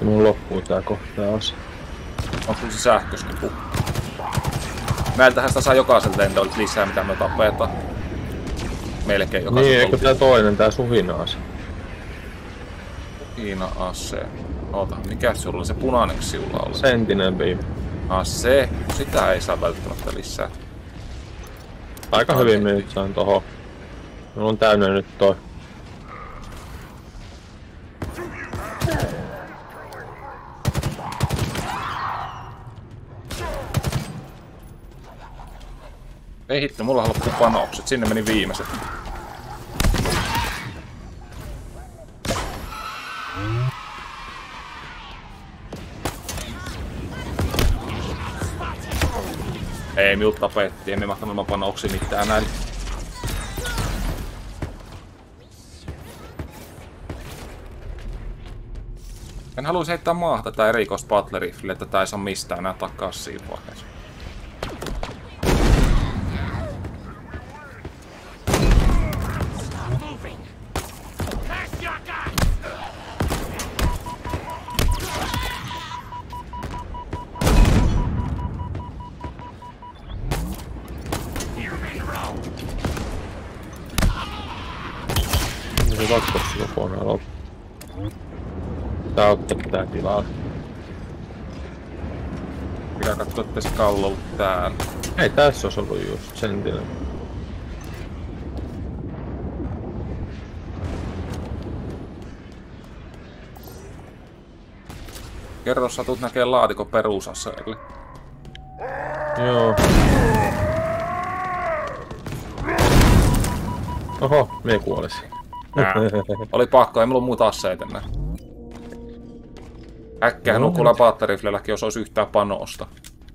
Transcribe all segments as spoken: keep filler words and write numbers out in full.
Mun loppuu tää kohtaus. Onko se sähköskipu? Näiltähän sitä saa jokaiselta lentolta lisää, mitä me tapetaan. Melkein jokaiselta. Niin, eikö tää toinen, tää suhina-ase? Suhina-ase. Oota, mikä sulla oli? Se punainen siulla oli? Sentinel beam. Ah, se. Sitä ei saa välttämättä lisää. Aika Tämä hyvin me nyt saan toho. Mulla on täynnä nyt toi. Ei hitto, mulla loppuu panokset. Sinne meni viimeiset. Ei, minut tapettiin. Emme mahtanut ilman panoksia mitään näin. En haluaisi heittää maahan tätä erikoista battle-rifliä, että tätä ei saa mistään enää takaa siinä vaiheessa. Se kakkossi kokonaan loppu. Tää ottaa tää tilaa. Pitää katsoa, ettei se kallo ollut täällä. Ei tässä olisi ollut just Sentinel. Kerro, sä tulet näkee laatikon perusaseelle. Joo. Oho, mie kuolisin. Nää. Oli pakko, ei mulla ole muuta aseita enää. Äkkiä No, nukulla batteriflelläkin, jos olisi yhtään panosta.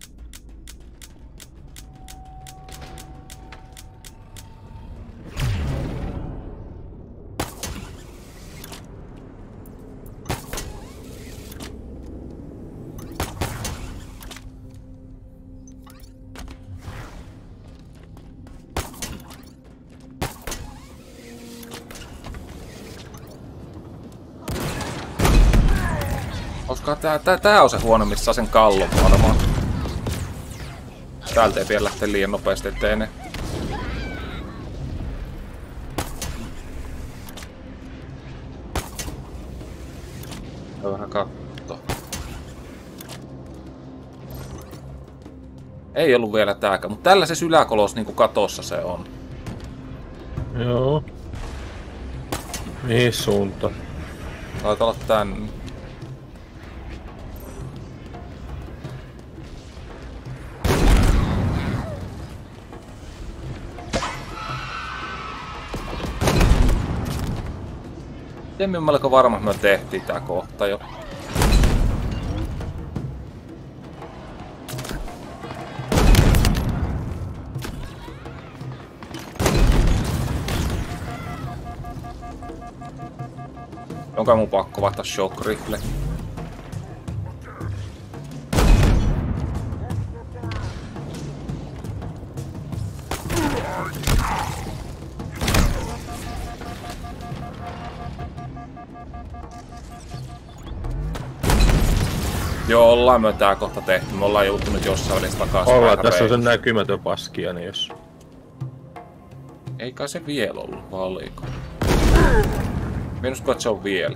Koska tää, tää, tää on se huono, missä saa sen kallon varmaan. Täältä ei vielä lähteä liian nopeasti eteen. Vähän katto. Ei ollut vielä tääkään, mutta tällä se yläkolos niinku katossa se on. Joo. Mihin suuntaan? Taitaa olla tän. Tiedän, minä melko varma, että me tehtiin tää kohta jo. Onko mun pakko vaihtaa shock rifle? Joo, ollaan me tää kohta tehty. Me ollaan joutunut jossain välissä takaisin. Ollaan, tässä on se näkymätön paskia, niin jos... Ei kai se vielä ollut, vaan oliko? Minä uskon, että se on vielä.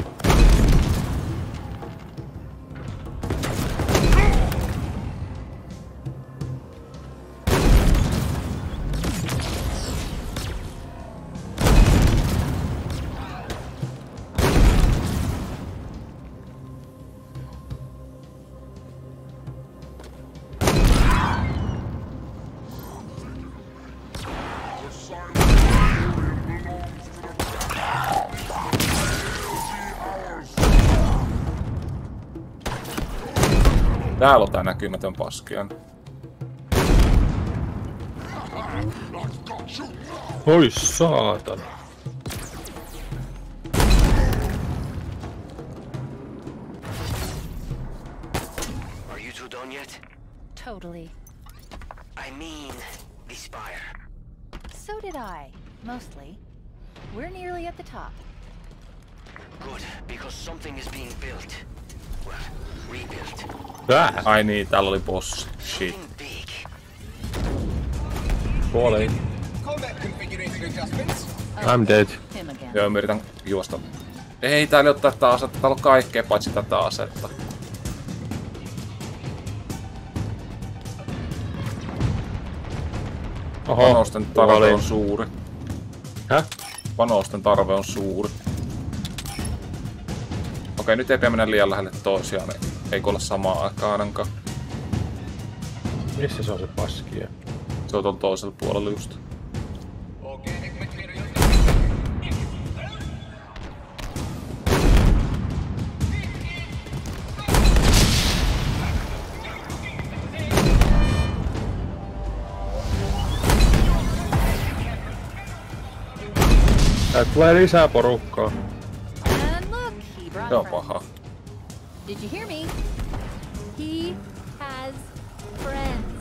Täällä on tää näkymätön paskian. Oi saatana. Are you two done yet? Totally. I mean, the spire. So did I, mostly. We're nearly at the top. Good, because something is being built. Well, rebuilt. Tää! Ai niin, täällä oli boss. Shit. Think big. Kuoli. Combat configuration adjustments. I'm dead. Him again. Joo, mä yritän juosta. Ei, täällä ei oo tätä asetta. Täällä on kaikkea paitsi tätä asetta. Oho. Panosten tarve kuoli. on suuri. Häh? Panosten tarve on suuri. Okei, nyt ei pidä mennä liian lähelle toisiaan. Ei olla samaan aikaan ainakaan. Missä se on se paskia? Se on tuolla toisella puolella just. Organic materials. Tää tulee lisää porukkaa. And look, he brought Se on friends. paha. Did you hear me? He has friends.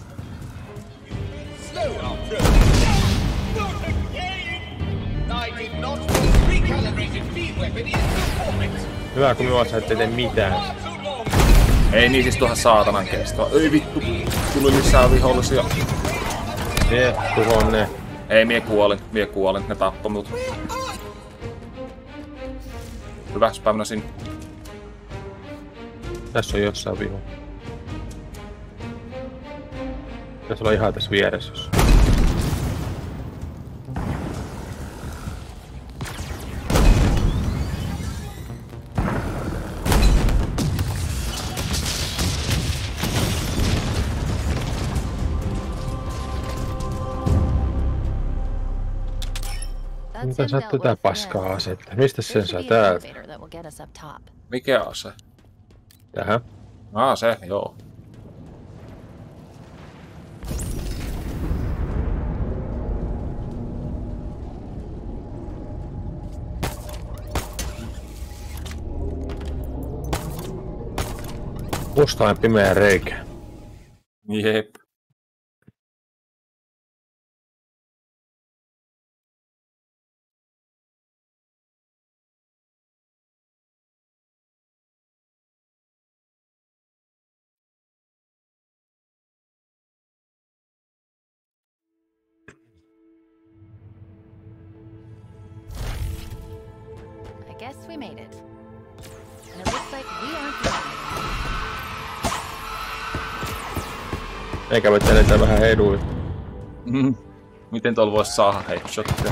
Slow Arthur. Not again! I did not recalibrated feed weapon is performance. Hyvä kun minua sä ette tee mitään. Far too long. Ei niin siis tuohon saatanan kestoa. Ei vittu, tuli lisää vihollisia. Mie tuhoon ne. Ei, mie kuolin, mie kuolin, ne tappoi mut. Hyvä, spämnäsin. Tässä on jossain viho. Tässä olla ihan tässä vieressä. Jos. That's Mitä him sä dealt tätä with, paskaa yeah. asetta? Mistä There sen saa should be an täältä? elevator that will get us up top. Mikä ase? Tähän. Aa, se, joo. Mustaan pimeä reikä. Jep. I guess we made it. And it looks like we aren't the only Eikä me teletään vähän eduin. Mm. Miten tuolla voisi saada headshottia?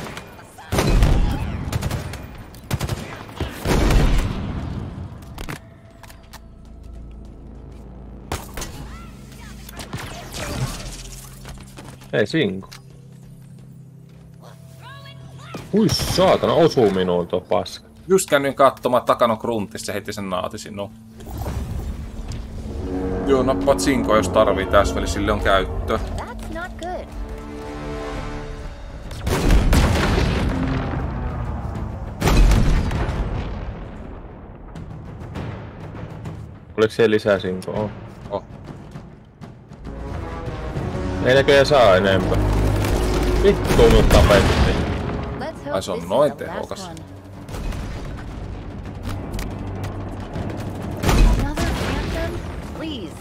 Ei sinku. Hui saatana, osuu minuun tuo paska. Just käännyin katsomaan takana gruntissa ja heti sen naati sinun. Joo, nappaat sinkoa jos tarvii tässä välissä, sille on käyttöä. That's not good. Oliko siellä lisää sinkoa? Oh. Ei näköjään saa enempää. Vittu minut tapettiin. Let's hope Ai, se on this noin is the last tehokas. one. Another anthem? Please.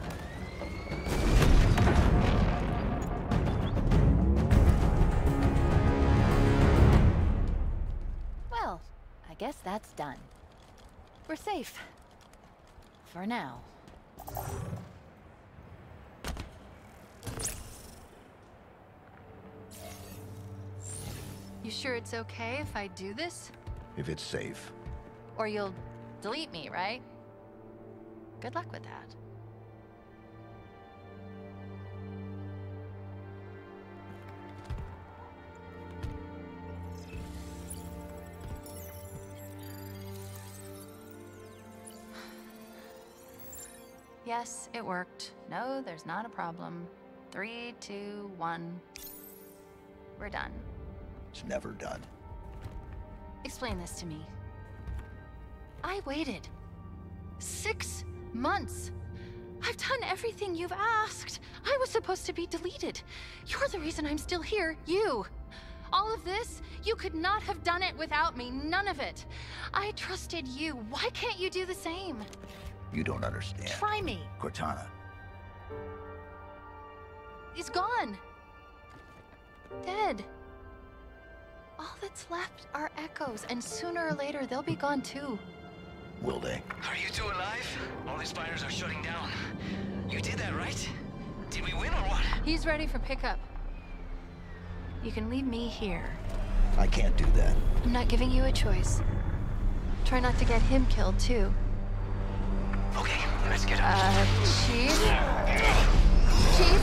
Well, I guess that's done. We're safe. For now. You sure it's okay if I do this? If it's safe. Or you'll delete me, right? Good luck with that. Yes, it worked. No, there's not a problem. Three, two, one. We're done. It's never done. Explain this to me. I waited six months. I've done everything you've asked. I was supposed to be deleted. You're the reason I'm still here. You. All of this? You could not have done it without me. None of it. I trusted you. Why can't you do the same? You don't understand. Try me. Cortana, He's gone. Dead. All that's left are echoes, and sooner or later they'll be gone too. will they? Are you two alive? All the spiders are shutting down. You did that, right? Did we win or what? He's ready for pickup. You can leave me here. I can't do that. I'm not giving you a choice. Try not to get him killed too. Okay, let's get out. Uh, Chief? Chief?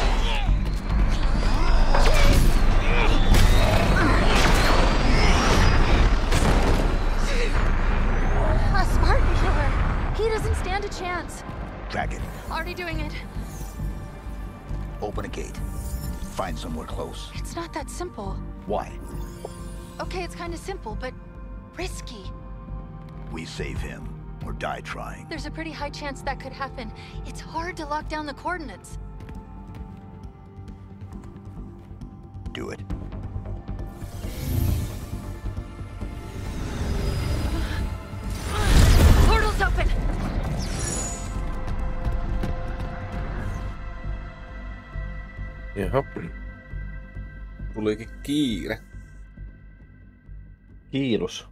A Spartan killer. He doesn't stand a chance. Track it. Already doing it. Open a gate. Find somewhere close. It's not that simple. Why? Okay, it's kind of simple, but risky. We save him or die trying. There's a pretty high chance that could happen. It's hard to lock down the coordinates. Do it. Portal's open! Jaha. Tulikin kiire. Kiilus.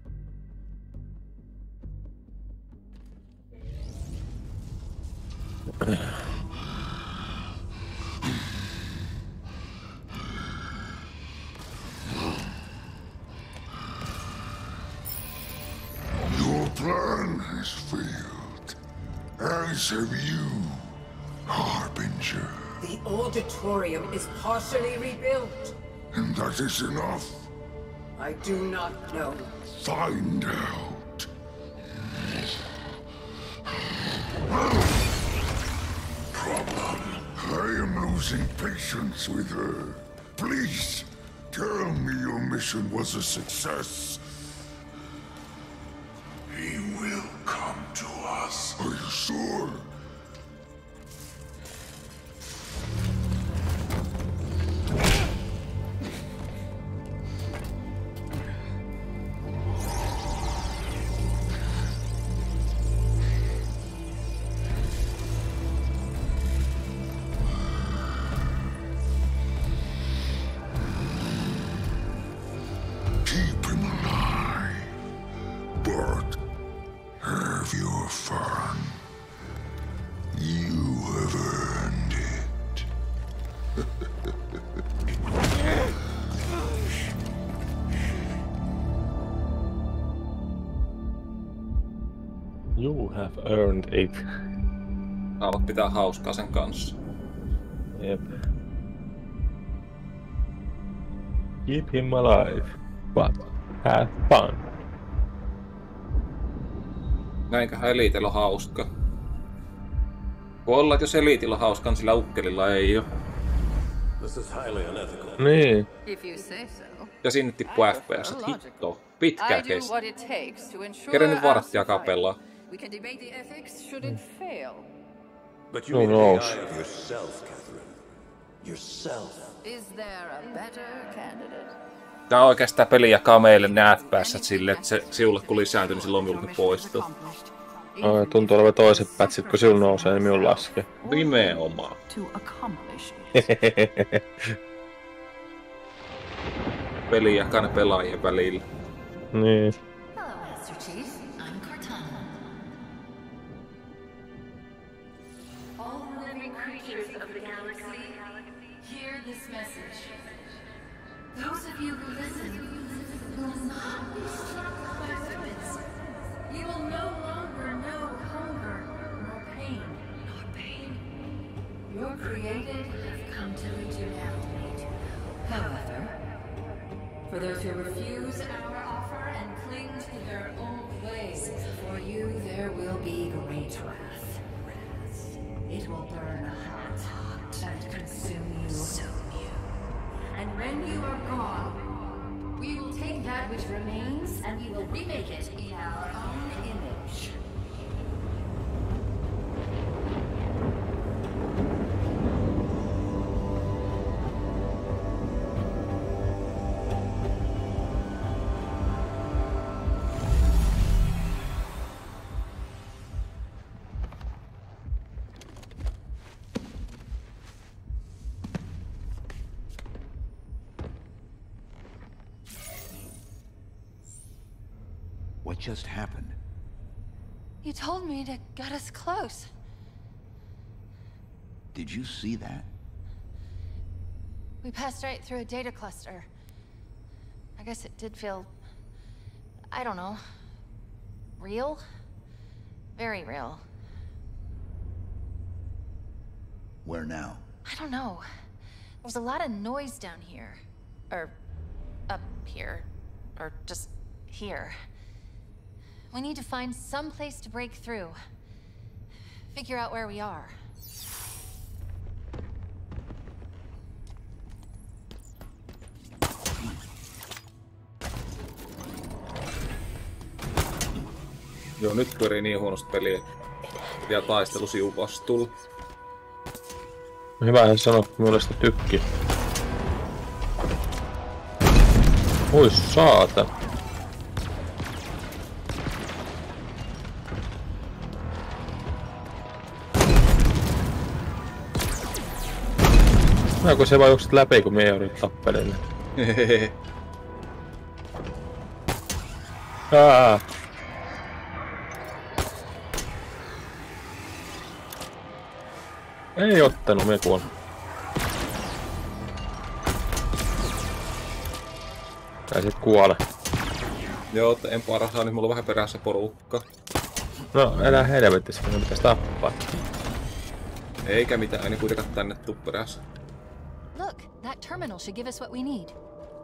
Your plan has failed, as have you, Harbinger. The auditorium is partially rebuilt. And that is enough. I do not know. Find out. Problem. I am losing patience with her. Please, tell me your mission was a success. He will come to us. Are you sure? Keep him alive, but have your fun. You have earned it. You have earned it. Haluat pitää hauskaa sen kanssa. Jep. Keep him alive, but have fun. Näinköhän Elitellä on hauska. Voi olla, että jos Elitillä on hauska, niin sillä ukkelilla ei oo. Niin. If you say so. Ja sinne tippuu F P S. Hitto. Pitkää kesti. Kerennyt varttia kapellaan. We can debate the ethics should it fail. But Who you made knows? a guy of yourself, Catherine. Yourself. Is there a better candidate? Tää on oikeastaan peli jakaa meille ne F P S silleen, että se siulle kun lisääntyy, niin silloin minulle poistuu. Ai, tuntuu olevan toiset pätsit, kun sinulla nousee, niin minun laskee. Nimenomaan. Peli jakaa ne pelaajien välillä. Niin. Hello, Master Chief. I'm Cortana. All living creatures of the galaxy, hear this message. Those of you who listen will not be struck by weapons. You will no longer know hunger, nor pain, nor pain. Your created have come to lead you now. However, for those who refuse our offer and cling to their old ways, for you there will be great wrath. It will burn hot and consume you. And when you are gone, we will take that which remains and we will remake it in our own image. What just happened? You told me to get us close. Did you see that? We passed right through a data cluster. I guess it did feel... I don't know. Real? Very real. Where now? I don't know. There's a lot of noise down here. Or... up here. Or just here. We need to find some place to break through. Figure out where we are. Joo, nyt pyörii niin huonosti peliä. Ja taistelu sivu vastuulla. Hyvähän sanoa, kun minulle sitä tykki. Oi saata. No kun se vaan juokset läpi, kun mie joudun tappelemaan. Hehehe. Aa. Ei ottanut, me kuon. Tai sit kuole. Joo, en parhaa, niin mulla on vähän perässä porukka. No, elää helvetissä, kun ne pitäis tappaa. Eikä mitään, ei kuitenkaan tänne tuu perässä. Look, that terminal should give us what we need.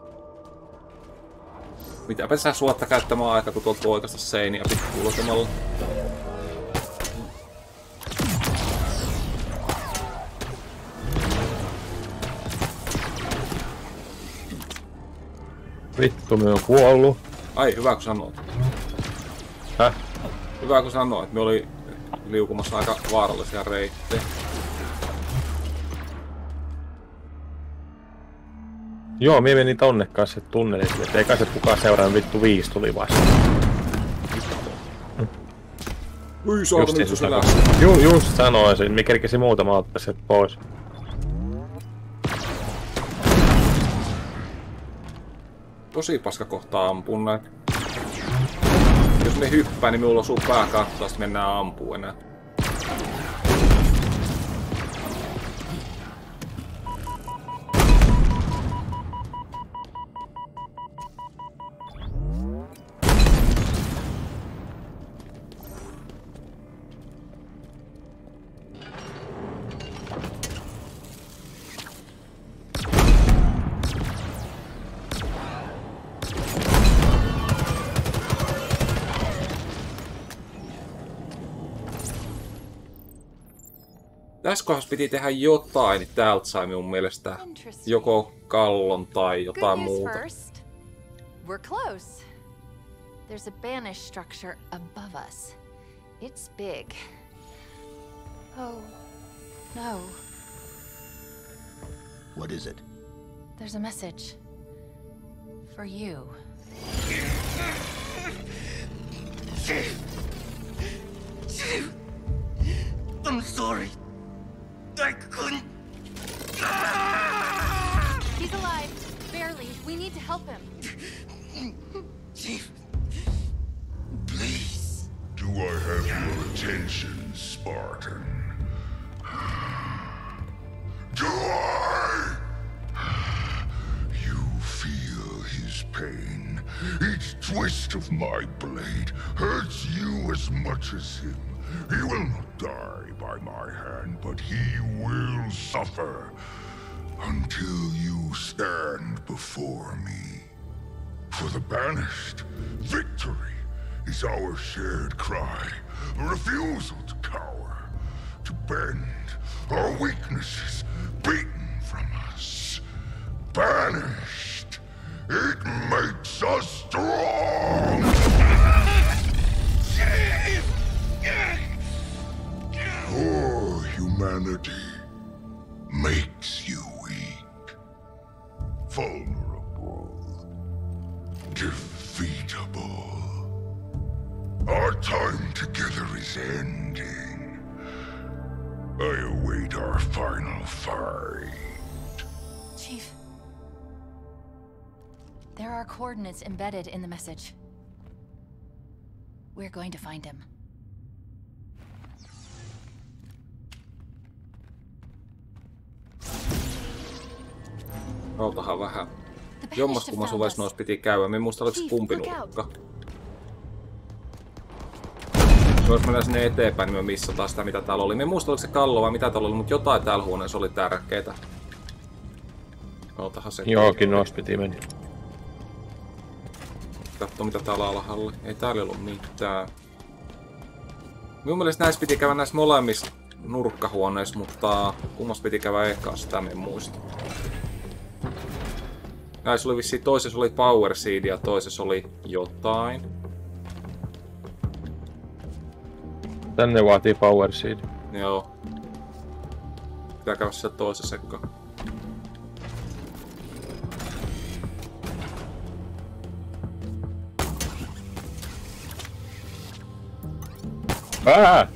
Mitäpä sä suotta käyttämään aikaa, kun tuolta oikasta seiniä pikkuulotemalla. Vittu, me on kuollut. Ai, hyvä kun sanoit. Häh? Hyvä kun sanoit, me oli liukumassa aika vaarallisia reittejä. Joo, mie menin tonne kanssa tunnelille, et ei kai se kukaan seuraa vittu viisi tuli vasta. Ui saata nyt sun läs. Ju, just sanoisin, me kerkesi muutama ottaa sieltä pois. Tosi paska kohtaa ampun näitä. Jos ne hyppää, niin minulla osuu pää kattoa, sit mennään ampuu enää. Tässä kohdassa piti tehdä jotain, niin täältä sai minun mielestä joko kallon tai jotain muuta. First. We're close. There's a banished structure above us. It's big. Oh, no. What is it? There's a message. For you. I'm sorry. I couldn't. He's alive. Barely. We need to help him. Chief, please. Do I have your attention, Spartan? Do I? You feel his pain. Each twist of my blade hurts you as much as him. He will not die by my hand, but he will suffer until you stand before me. For the banished, victory is our shared cry, a refusal to cower, to bend our weaknesses beaten from us. Banished, it makes us strong! Your humanity makes you weak, vulnerable, defeatable. Our time together is ending. I await our final fight. Chief. There are coordinates embedded in the message. We're going to find him. Outahan vähän. Jommas kummas ovessa noissa piti käydä. Mä en muista oliko se kumpi nurkka. Jos mennään sinne eteenpäin, niin me missataan sitä mitä täällä oli. Mä en muista oliko se kallo vai mitä täällä oli, mutta jotain täällä huoneessa oli tärkeetä. Outahan se. Jookin noissa piti mennä. Katso mitä täällä alhaalla. Ei täällä ollut mitään. Minun mielestä näissä piti käydä näissä molemmissa nurkkahuoneissa, mutta kummassa piti käydä ekaan, sitä en muista. Näissä oli vissiin, toisessa oli Power Seed ja toisessa oli jotain. Tänne vaatii Power Seed. Joo. Pitää käydä siellä toisessa ekaan. Ää!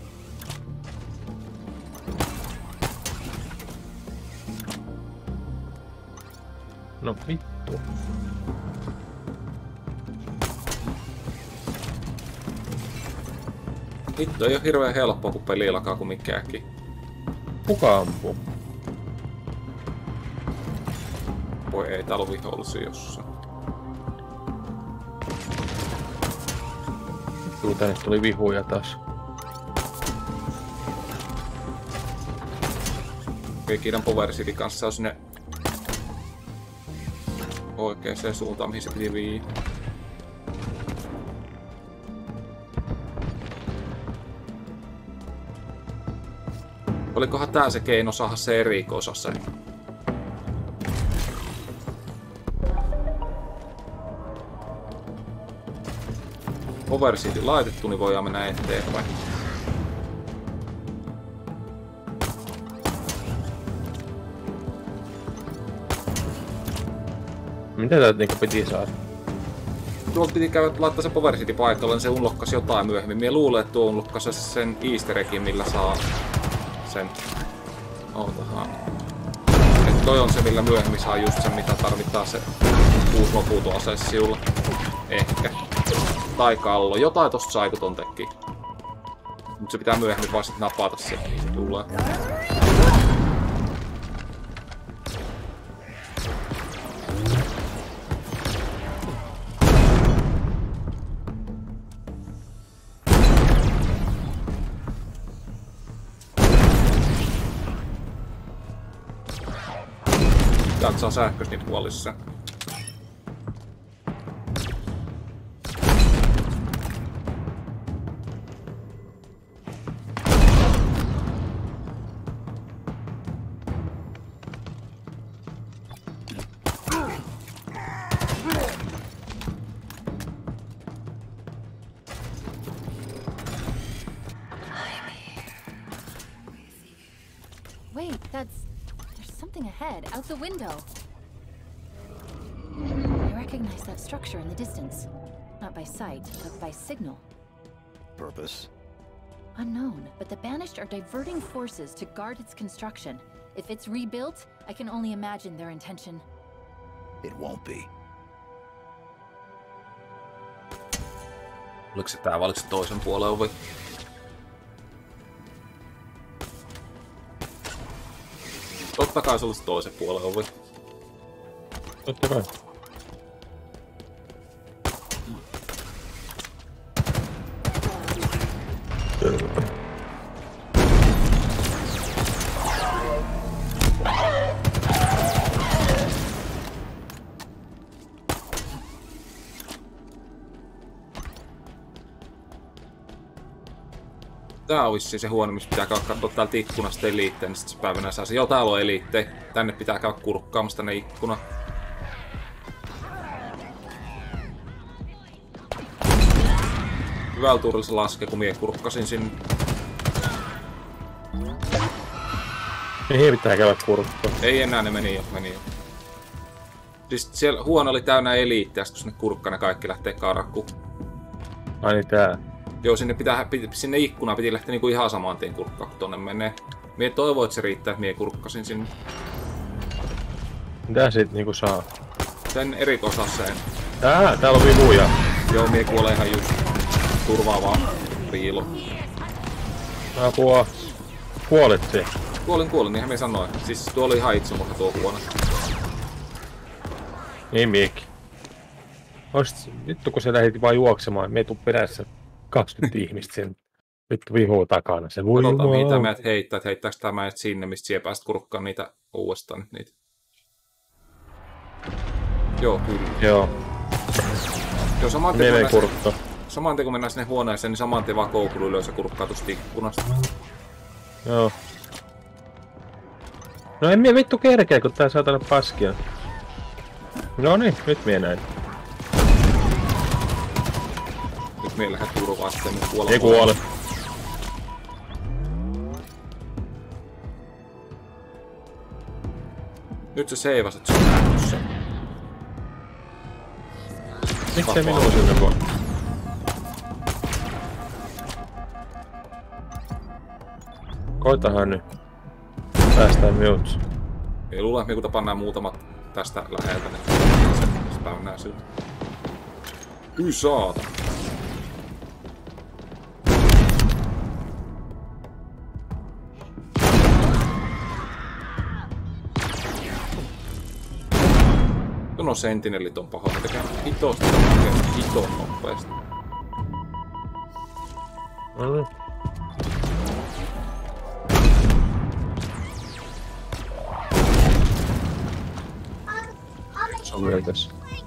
No vittu. Vittu, ei oo hirveen helppoa kun peli alkaa kuin mikääkin. Kuka ampuu? Voi ei, täällä on vihollisia jossain. Tuu tänne tuli vihuja taas. Okei, kiidan Power Seedin kanssa on sinne oikeeseen suuntaan, mihin se piti vii. Olikohan tää se keino saada se erikoisase? Power Seed laitettu, niin voidaan mennä eteenpäin. Mitä täältä niinku piti saada? Tuolta piti käydä laittaa se Power Seed paikalle, niin se unlokkasi jotain myöhemmin. Mie luulen, että tuo unlokkasi sen easter eggin, millä saa sen. Ootahan. Et toi on se, millä myöhemmin saa just sen, mitä tarvitaan se uusi loputoase siulla. Ehkä. Tai kallo. Jotain tosta sai, kun ton teki. Mut se pitää myöhemmin vaan sit napata se. Tulee. Täältä saa sähkösnippu lisää. Wait, that's... There's something ahead, out the window. I recognize that structure in the distance. Not by sight, but by signal. Purpose? Unknown, but the Banished are diverting forces to guard its construction. If it's rebuilt, I can only imagine their intention. It won't be. Oliko se tää vai oliko se toisen puolen ovi? Totta kai se olisi toisen puolen ovi. Totta kai. Tää on vissiin se huone, missä pitää käydä katsoa täältä ikkunasta eliitteen, niin sit se päivänä saa se. Joo, täällä on eliittejä. Tänne pitää käydä kurkkaamassa tänne ikkuna. Hyvällä tuurilla se laskee, kun mie kurkkasin sinne. Ei pitää käydä kurkkaa. Ei enää, ne meni jo, meni jo. Siis siellä huone oli täynnä eliittejä, kun sinne kurkka ne kaikki lähtee karkuun. Ai niin tää. Joo, sinne, pitää, sinne ikkunaan piti lähteä niinku ihan saman tien kurkkaa, kun tonne menee. Mie toivon, että se riittää, että mie kurkkasin sinne. Mitä sit niinku saa? Sen erikoisaseen. Tää, täällä on vihuja. Joo, mie kuolee ihan just. turvaavaa piilo. Apua. Kuolit siihen. Kuolin, kuolin, niinhän me sanoin. Siis tuo oli ihan itsemurha tuo huone. Niin Miikki. Ois vittu kun se lähti vaan juoksemaan, me tuu perässä kaksikymmentä ihmistä sen vittu vihuu takana. Se voi Katsotaan mitä meidät heittää, että heittääks tää meidät sinne, mistä siellä pääst kurkkaan niitä uudestaan nyt niitä. Joo, kyllä. Joo. Joo, saman tien Meille kurkkaa. Saman tien kun mennään sinne huoneeseen, niin saman tien vaan koukulu ylös ja kurkkaa tuosta ikkunasta. Joo. No en mie vittu kerkeä, kun tää saatana paskia. No niin, nyt mie näin. Nyt mie lähdet turvaa sitten nyt kuolla. Ei kuole. Nyt se seivas, että se on nähty se. Miksei minua sinne voi? Koitahan nyt. Päästään minut. Ei luule, että me kun pannaan muutamat tästä läheltä, niin se päivänää siltä. Kyllä saata. No sentinellit on pahoin, ne tekee hitosti hiton nopeasti. No niin. Se on vielä tässä.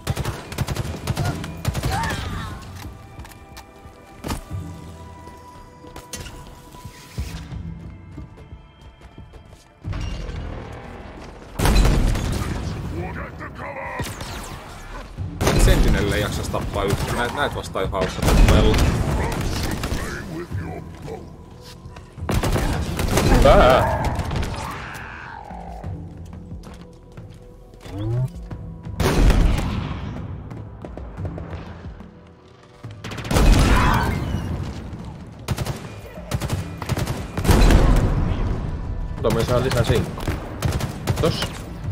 Sentinelle ei jaksas tappaa yhtä. Näet, näet vastaan jo hauska tappella. Tää! Mutta me saa lisää sinkkoa. Tossa.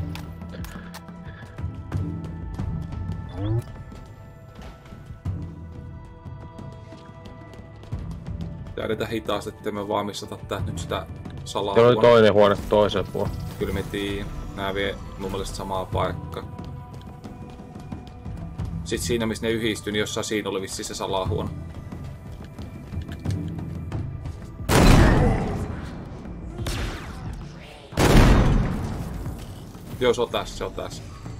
Jäädetään hitaasti, ettei me valmisteta tää nyt sitä salaa. Siellä oli toinen huone toiseen puolella. Kyllä me tiin. Nää vie mun mielestä samaa paikkaa. Sitten siinä missä ne yhdistyi, niin jossain siinä oli vissiin se salahuone. Joo, se on tässä, se on tässä.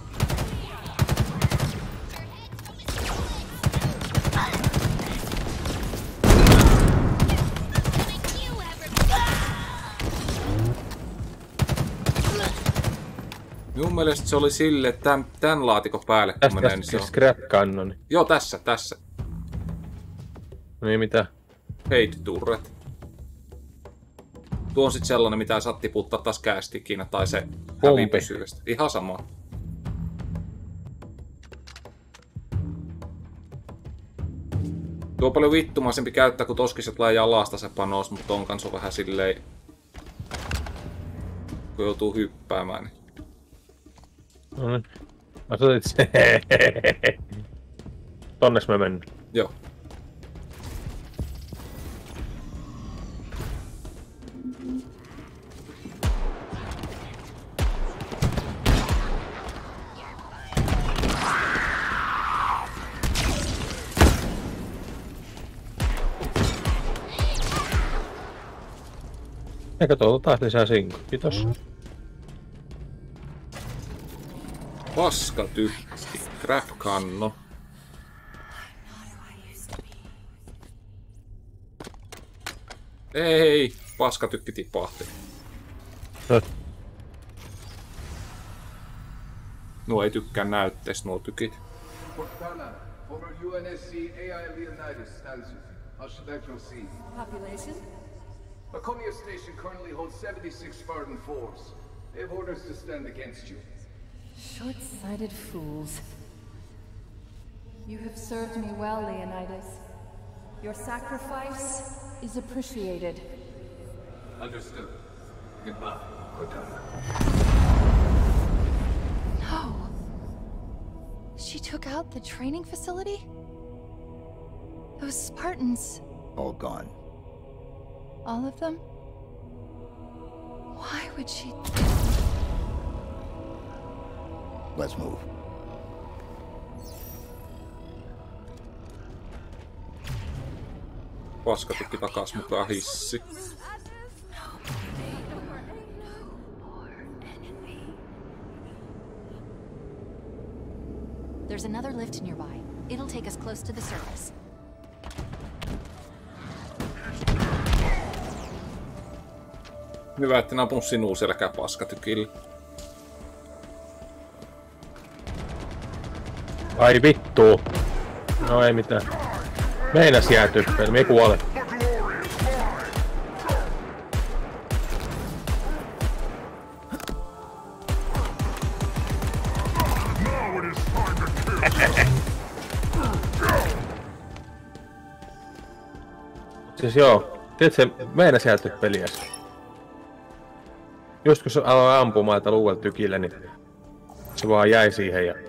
Minun mielestä se oli sille, että tämän, tämän laatikon päälle kun Tästä menee, niin se on... scrap-kannoni. Joo, tässä, tässä. No niin, mitä? Hate turret. Tuo on sit sellainen, mitä saat tiputtaa taas käästikinä tai se hävii pysyvästi. Ihan sama. Tuo on paljon vittumaisempi käyttää, kun toskiset tulee jalasta se panos, mutta ton kanssa on vähän silleen... Kun joutuu hyppäämään, niin... No niin. Mä sotit se. Tonnes me mennään. Joo. Eikö tuolta taas lisää sinkku? Kiitos. Paskatykki. Crap-kanno. Ei, paskatykki tipahti. Höh. Nuo ei tykkää näytteistä, nuo tykit. Cortana, former U N S C A I Leonidas stands with you. How should I proceed? Population? Laconia Station currently holds seventy-six Spartan fours. They have orders to stand against you. Short-sighted fools. You have served me well, Leonidas. Your sacrifice is appreciated. Understood. Goodbye, Cortana. No. She took out the training facility? Those Spartans. All gone. All of them? Why would she... Let's move. Paskatykki takas mukaan hissi. There's another lift nearby. It'll take us close to the surface. Hyvä, että napun sinua selkää paskatykillä. Ai vittu. No ei mitään. Meinas jääty, me ei kuole. Siis joo, tiedätkö se meinas jääty peliäs. Just kun se aloin ampumaan tällä uudella tykillä, niin se vaan jäi siihen ja...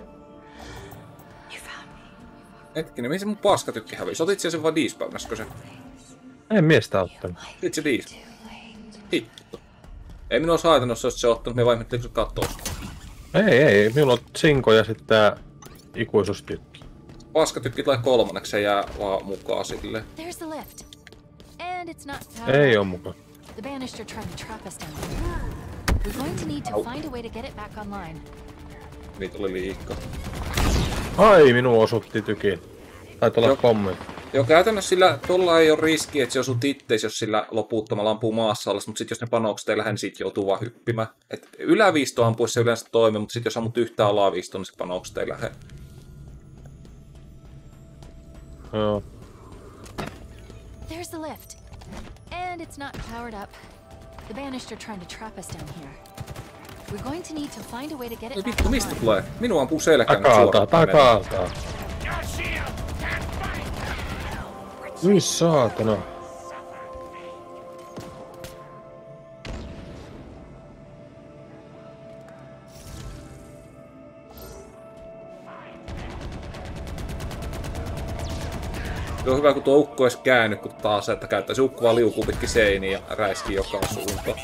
Hetkinen, mihin se mun paskatykki hävisi? Otit sen vaan diispäynnäskö se? En miestä ottanut. Otit se diis. Hitto. Ei minua olisi haitannut, jos se ottanut, me vaihmettiin kun se kattoo. Ei, ei, minulla on Tsinko ja sitten tää ikuisuustykki. Paskatykki tulee kolmanneksi, se jää vaan mukaan silleen. There's the lift. And it's not ei oo mukaan. The banister trying to trap us down here. We're going to need to find a way to get it back online. Niitä oli liikaa. Ai, minua osutti tykiin. Taitaa olla pommi. Joo, käytännössä sillä tuolla ei ole riski, että se osuu itteis, jos sillä loputtomalla ampuu maassa alas, mutta sitten jos ne panokset ei lähde, niin sit joutuu vaan hyppimään. Et yläviisto ampuessa se yleensä toimii, mutta sitten jos ammut yhtään alaviistoa, niin se panokset ei lähde. Joo. There's the lift. And it's not powered up. The banister trying to trap us down here. We're going to need to find a way to get it back. Vittu, mistä tulee? Minua ampuu selkään. Takalta, takalta. Ui saatana. Se on hyvä, kun tuo ukko olisi käynyt, kun taas, että käyttäisi ukko vaan liukuu pitkin seiniin ja räiskii joka suuntaan.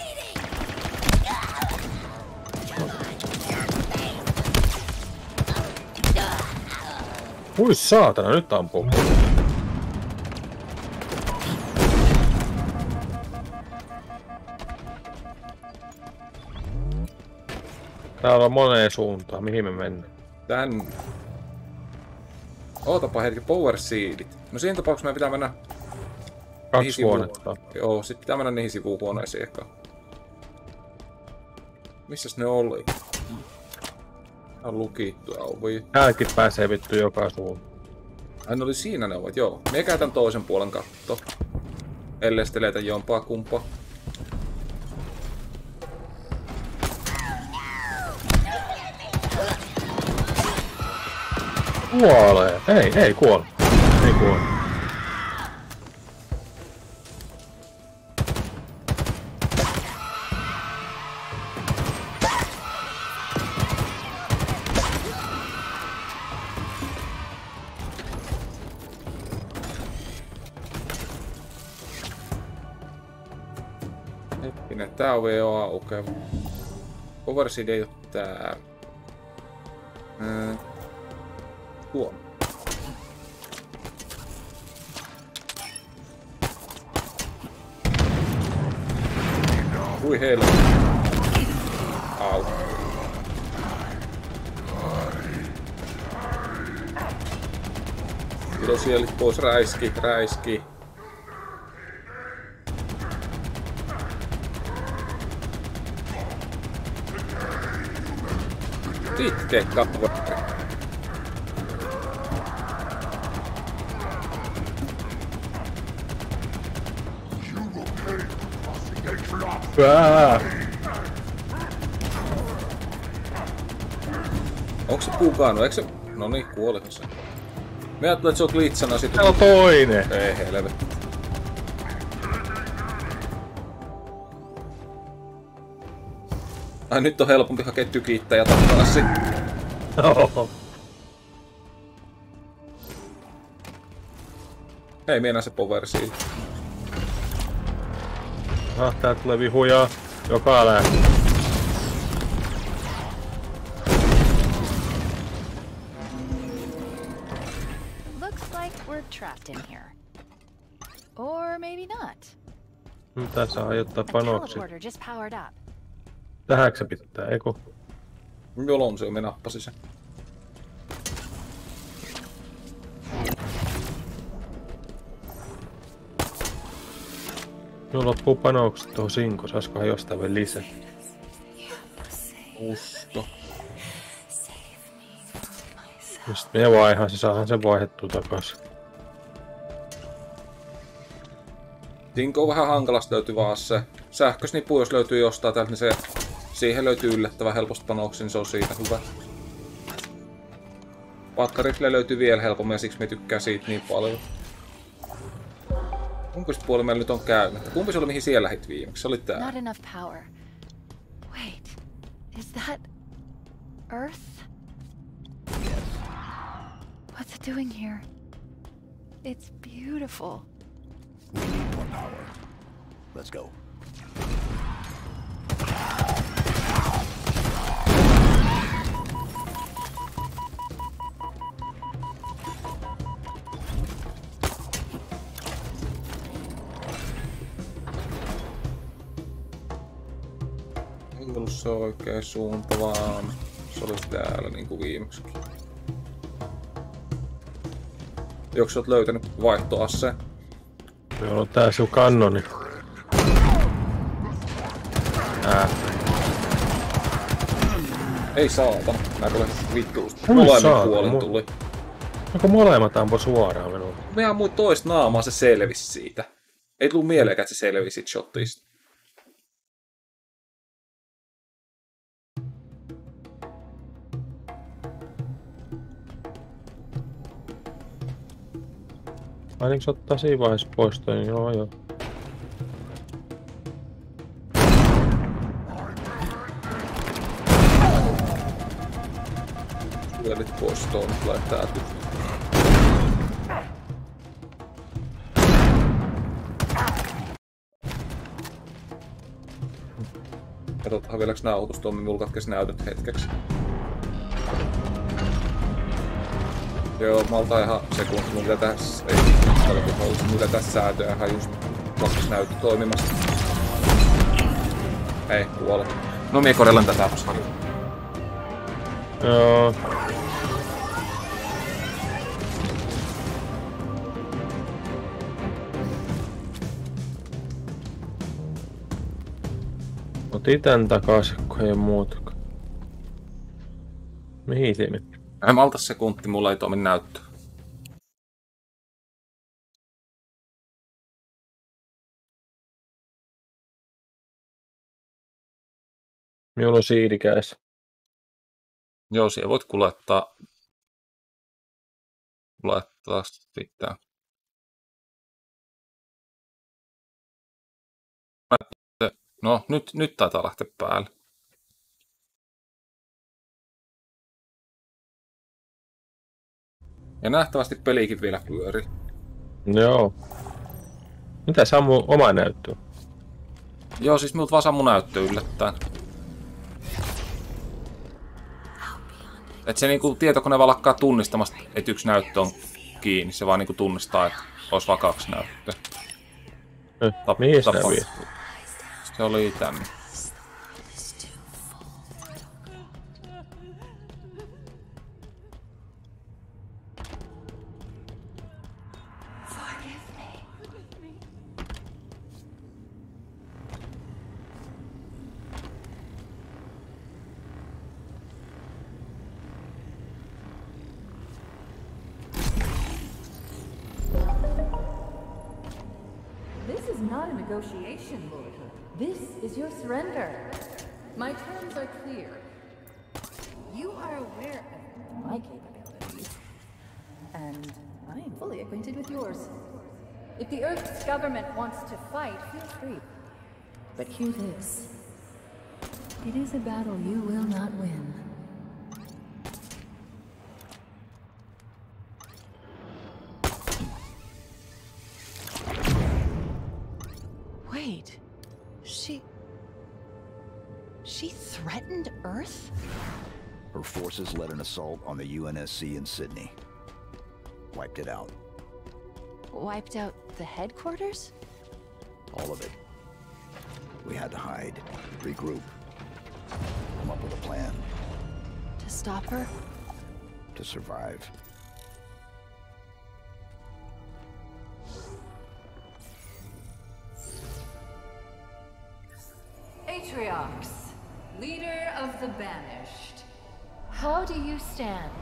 Ui saatana, nyt ampuu. Täällä on moneen suuntaan, mihin me mennään? Tän... Ootapa hetki, power seedit. No siinä tapauksessa meidän pitää mennä... Kaksi huonetta. Joo, sit pitää mennä niihin sivuhuoneisiin eka. Missäs ne oli? Tää on lukittu ovi. Täälläkin pääsee vittu joka suuntaan. Ai ne oli siinä ne ovat, joo. Mie käytän toisen puolen katto. Ellei sitten leitä jompaa kumpaa. Kuolee. Ei, ei kuole. Ei kuole. Hetkinen, tää ovi ei oo aukeva. Overseed ei oo täällä. Ää... Tuo. Ui helvetti. Au. Ilosielit pois, räiski, räiski. Itke, kappale. Pää. Onko se puukannut? Eikö se... Noniin, kuoliko se? Mä ajattelin, että se on glitsana sit... Täällä on toinen! Ei helvetti. Ai nyt on helpompi hakea tykittää ja tappaa sit. Oho. Ei meinaa se power-seed. Ah, tää tulee vihuja joka lää. Looks like we're trapped in here. Or maybe not. Mitä saa aiottaa A panoksia? teleporter just powered up. Tähänkö se pitää, eiku? Jolla on se, me nappasin sen. Mulla loppuu panokset tuohon sinkoon, saiskohan jostain vielä lisää? Usto. Just me vaihan, se saahan sen vaihdettua takas. Sinko on vähän hankalasta löytyy vaan se. Sähkösnipu, jos löytyy jostain täältä, niin se, siihen löytyy yllättävän helposti panoksia, niin se on siitä hyvä. Patkarifle löytyy vielä helpommin ja siksi me tykkää siitä niin paljon. Kumpis puoli meillä nyt on käymättä? Kumpi se oli mihin siellä lähit viimeksi? Se oli tää. Not enough power. Wait, is that Earth? Yes. What's it doing here? It's beautiful. We need more power. Let's go. Ei ollut se oikea suunta, vaan se oli täällä niinku viimeksikin. Joko sä oot löytänyt vaihtoasseen? Joo, tää sun kannoni. Ää. Ei saatana, nää tulee vittuusta. Ui Molemmin saatana, puolin mu- tuli. Onko molemmat ampui suoraan minulle? Mehän muut toista naamaa se selvisi siitä. Ei tullut mieleenkään, että se selvisi siitä shotista. Ainakin se ottaa siinä vaiheessa pois toi, niin joo joo. Lyödit pois tuon, nyt laittaa täältä. Katsotaan vieläks nauhoitus Tommi, mulla katkesi näytöt hetkeksi. Joo, mä oltaan ihan sekunti, mitä tässä ei täälläkin halusi, mitä tässä säätöä ihan just katkesi näytö toimimassa. Ei, kuole. No mie korjelen tätä osaa. Joo. Otin tän takaisin, kun ei muutakaan. Mihin se meni? Ei malta sekunti, mulla ei toimi näyttö. Minulla on siidi kädessä. Joo, siellä voit kulettaa. Kulettaa sitä. No, nyt, nyt taitaa lähteä päälle. Ja nähtävästi pelikin vielä pyörii. Joo. Mitä Samu oma näyttö? Joo, siis minulta vaan Samu näyttö yllättäen. Et se niinku tietokone vaan lakkaa tunnistamasta, että yksi näyttö on kiinni. Se vaan niinku tunnistaa, että olisi vaan kaksi näyttöä. Tap, mihin tapa. se Se oli tänne. This is not a negotiation, Lord. This is your surrender. My terms are clear. You are aware of my capabilities, and I am fully acquainted with yours. If the Earth's government wants to fight, feel free. But hear this. It is a battle you will not win. Wait. She... She threatened Earth? Her forces led an assault on the U N S C in Sydney. Wiped it out. Wiped out the headquarters? All of it. We had to hide, regroup, come up with a plan. To stop her? To survive. Atriox, leader of the Banished. How do you stand?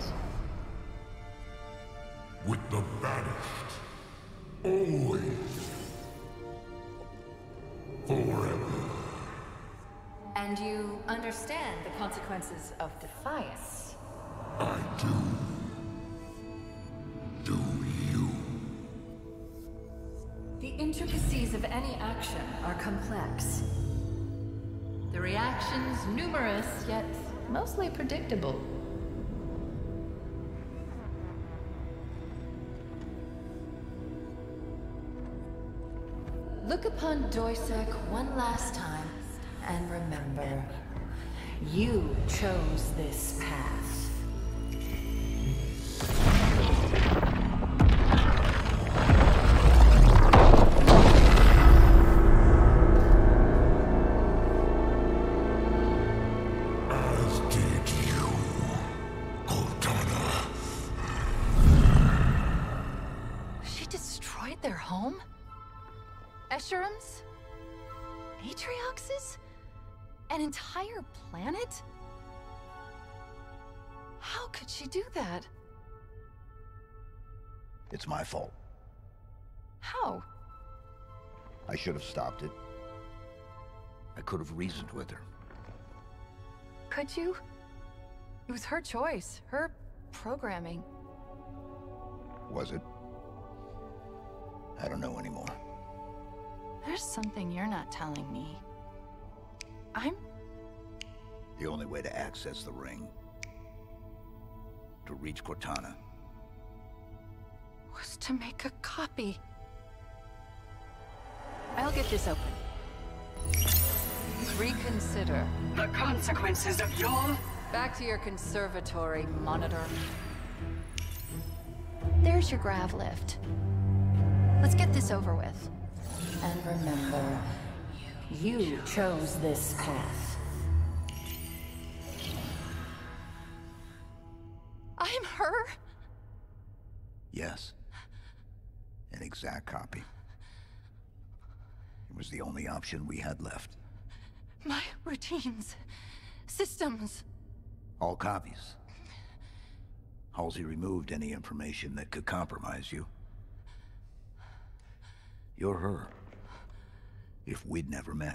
With the banished. Always. Forever. And you understand the consequences of defiance. I do. Do you? The intricacies of any action are complex. The reactions numerous, yet mostly predictable. Look upon Doisek one last time, and remember, you chose this path. Their home? Escherum's? Atriox's? An entire planet? How could she do that? It's my fault. How? I should have stopped it. I could have reasoned with her. Could you? It was her choice, her programming. Was it? I don't know anymore. There's something you're not telling me. I'm... The only way to access the ring, to reach Cortana, was to make a copy. I'll get this open. Reconsider. The consequences of your... Back to your conservatory, Monitor. There's your grav lift. Let's get this over with. And remember, you chose this path. I'm her? Yes. An exact copy. It was the only option we had left. My routines, systems. All copies. Halsey removed any information that could compromise you. You're her. If we'd never met.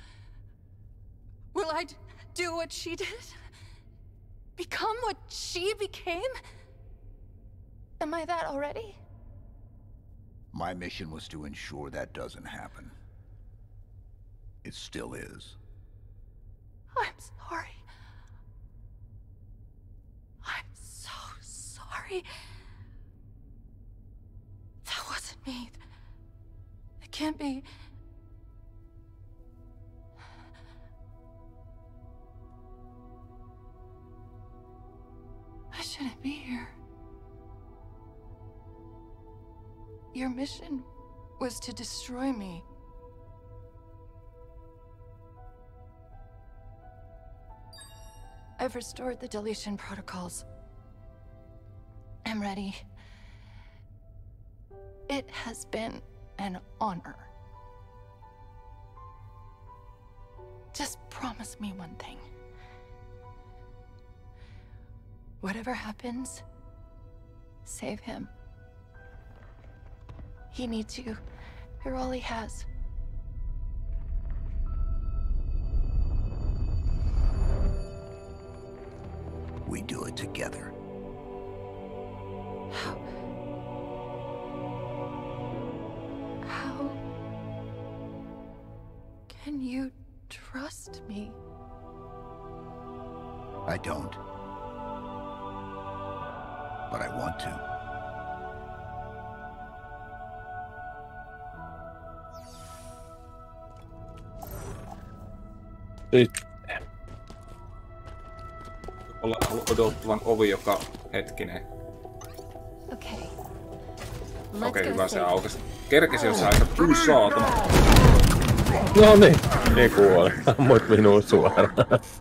Will I do what she did? Become what she became? Am I that already? My mission was to ensure that doesn't happen. It still is. I'm sorry. I'm so sorry. That wasn't me. It can't be. I shouldn't be here. Your mission was to destroy me. I've restored the deletion protocols. I'm ready. It has been an honor. Just promise me one thing. Whatever happens, save him. He needs you. You're all he has. We do it together. How? How can you trust me? I don't. But I want to. Sitten. Ollaan odottavan ovi, joka hetkinen. Okay. Okei, okay, hyvä se aukesi. Kerkesi jos aika tuli saatana. No niin, ei kuole. Ammoit minua suoraan.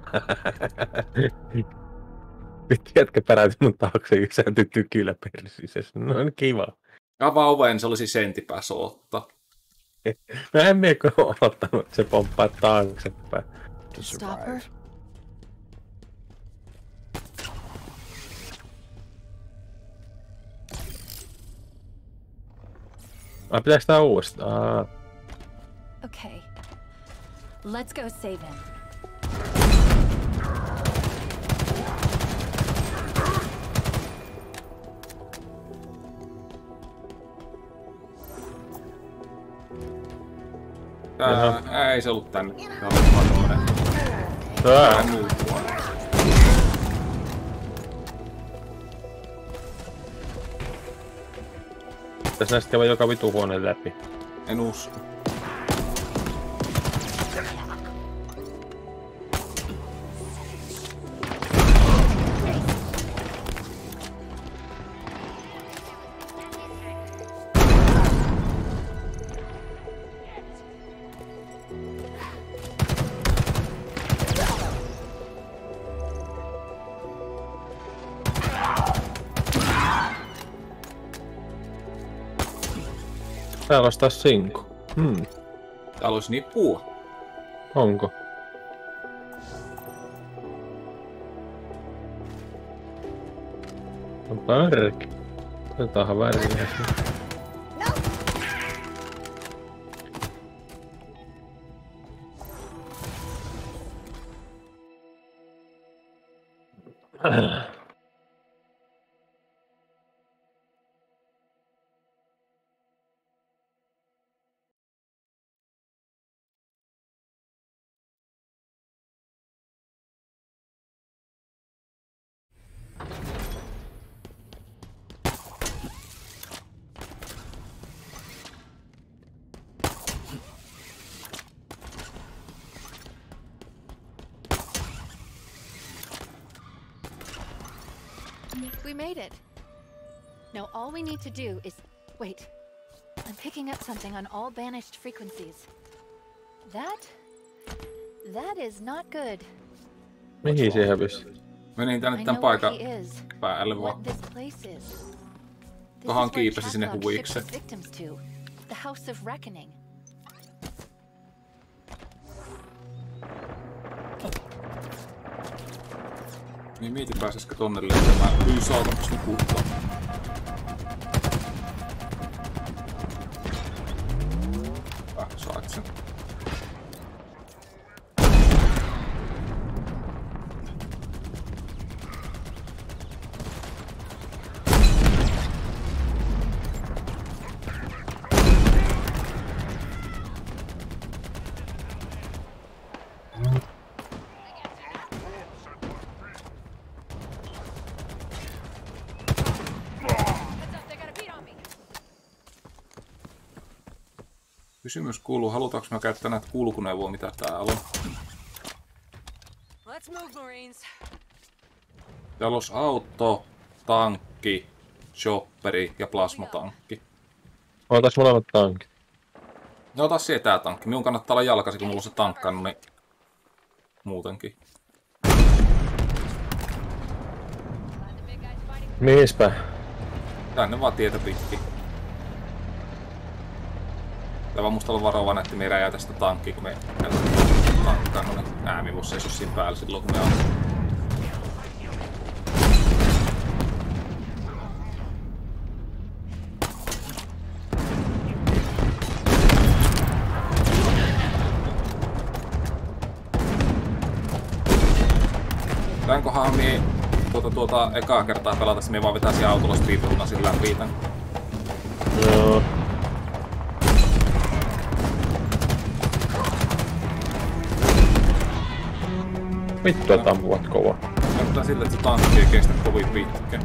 Vittu jätkä peräti mun taakse ja sääntyi tykillä persisessä. No niin kiva. Avaa oven, se olisi senttipää soottaa. Mä en miekö odottanut, että se pomppaa taaksepäin. Stopper? Ai pitääks tää uudestaan? Okay. Let's go save him. Tää, ei se ollut tänne. Tää oli vaan tommonen. Tää muu puolella. Tässä näistä käydä joka vitu huoneen läpi. En usko. Täällä olisi taas sinku. Hmm. Täällä olisi nippua. Onko? On värki. Otetaanhan väriä. We made it. Now all we need to do is... Wait. I'm picking up something on all banished frequencies. That... That is not good. Mihin se hävisi? Menin tänne tän paikan päälle vaan. Kohan kiipesi sinne huvikseen. The House of Reckoning. Niin mieti pääsisikö tonne lentämään. Hyi saatapas nukuttaa. Äh, saat sen. Kysymys kuuluu, halutaanko mä käyttää näitä kulkuneuvoa, mitä täällä on? Täällä olisi auto, tankki, chopperi ja plasmatankki. Otas molemmat tankit. No ota siihen tää tankki. Minun kannattaa olla jalkasi, kun mulla on se tankkaannut, niin muutenkin. Mihispä? Tänne vaan tietä pitkin. Tää vaan musta olla varovainen, että me ei räjäytä sitä tankkia, kun me tankkaannut, niin äämi voisi seisoo siinä päällä silloin, kun me on. Tän kohan mie tuota, tuota ekaa kertaa pelatessa, mie vaan vetäisin autolla speedrunna sillä läpi tän. Joo. Vittua tampuvat kova. Näyttää siltä, että se tankki ei kestä kovin pitkään.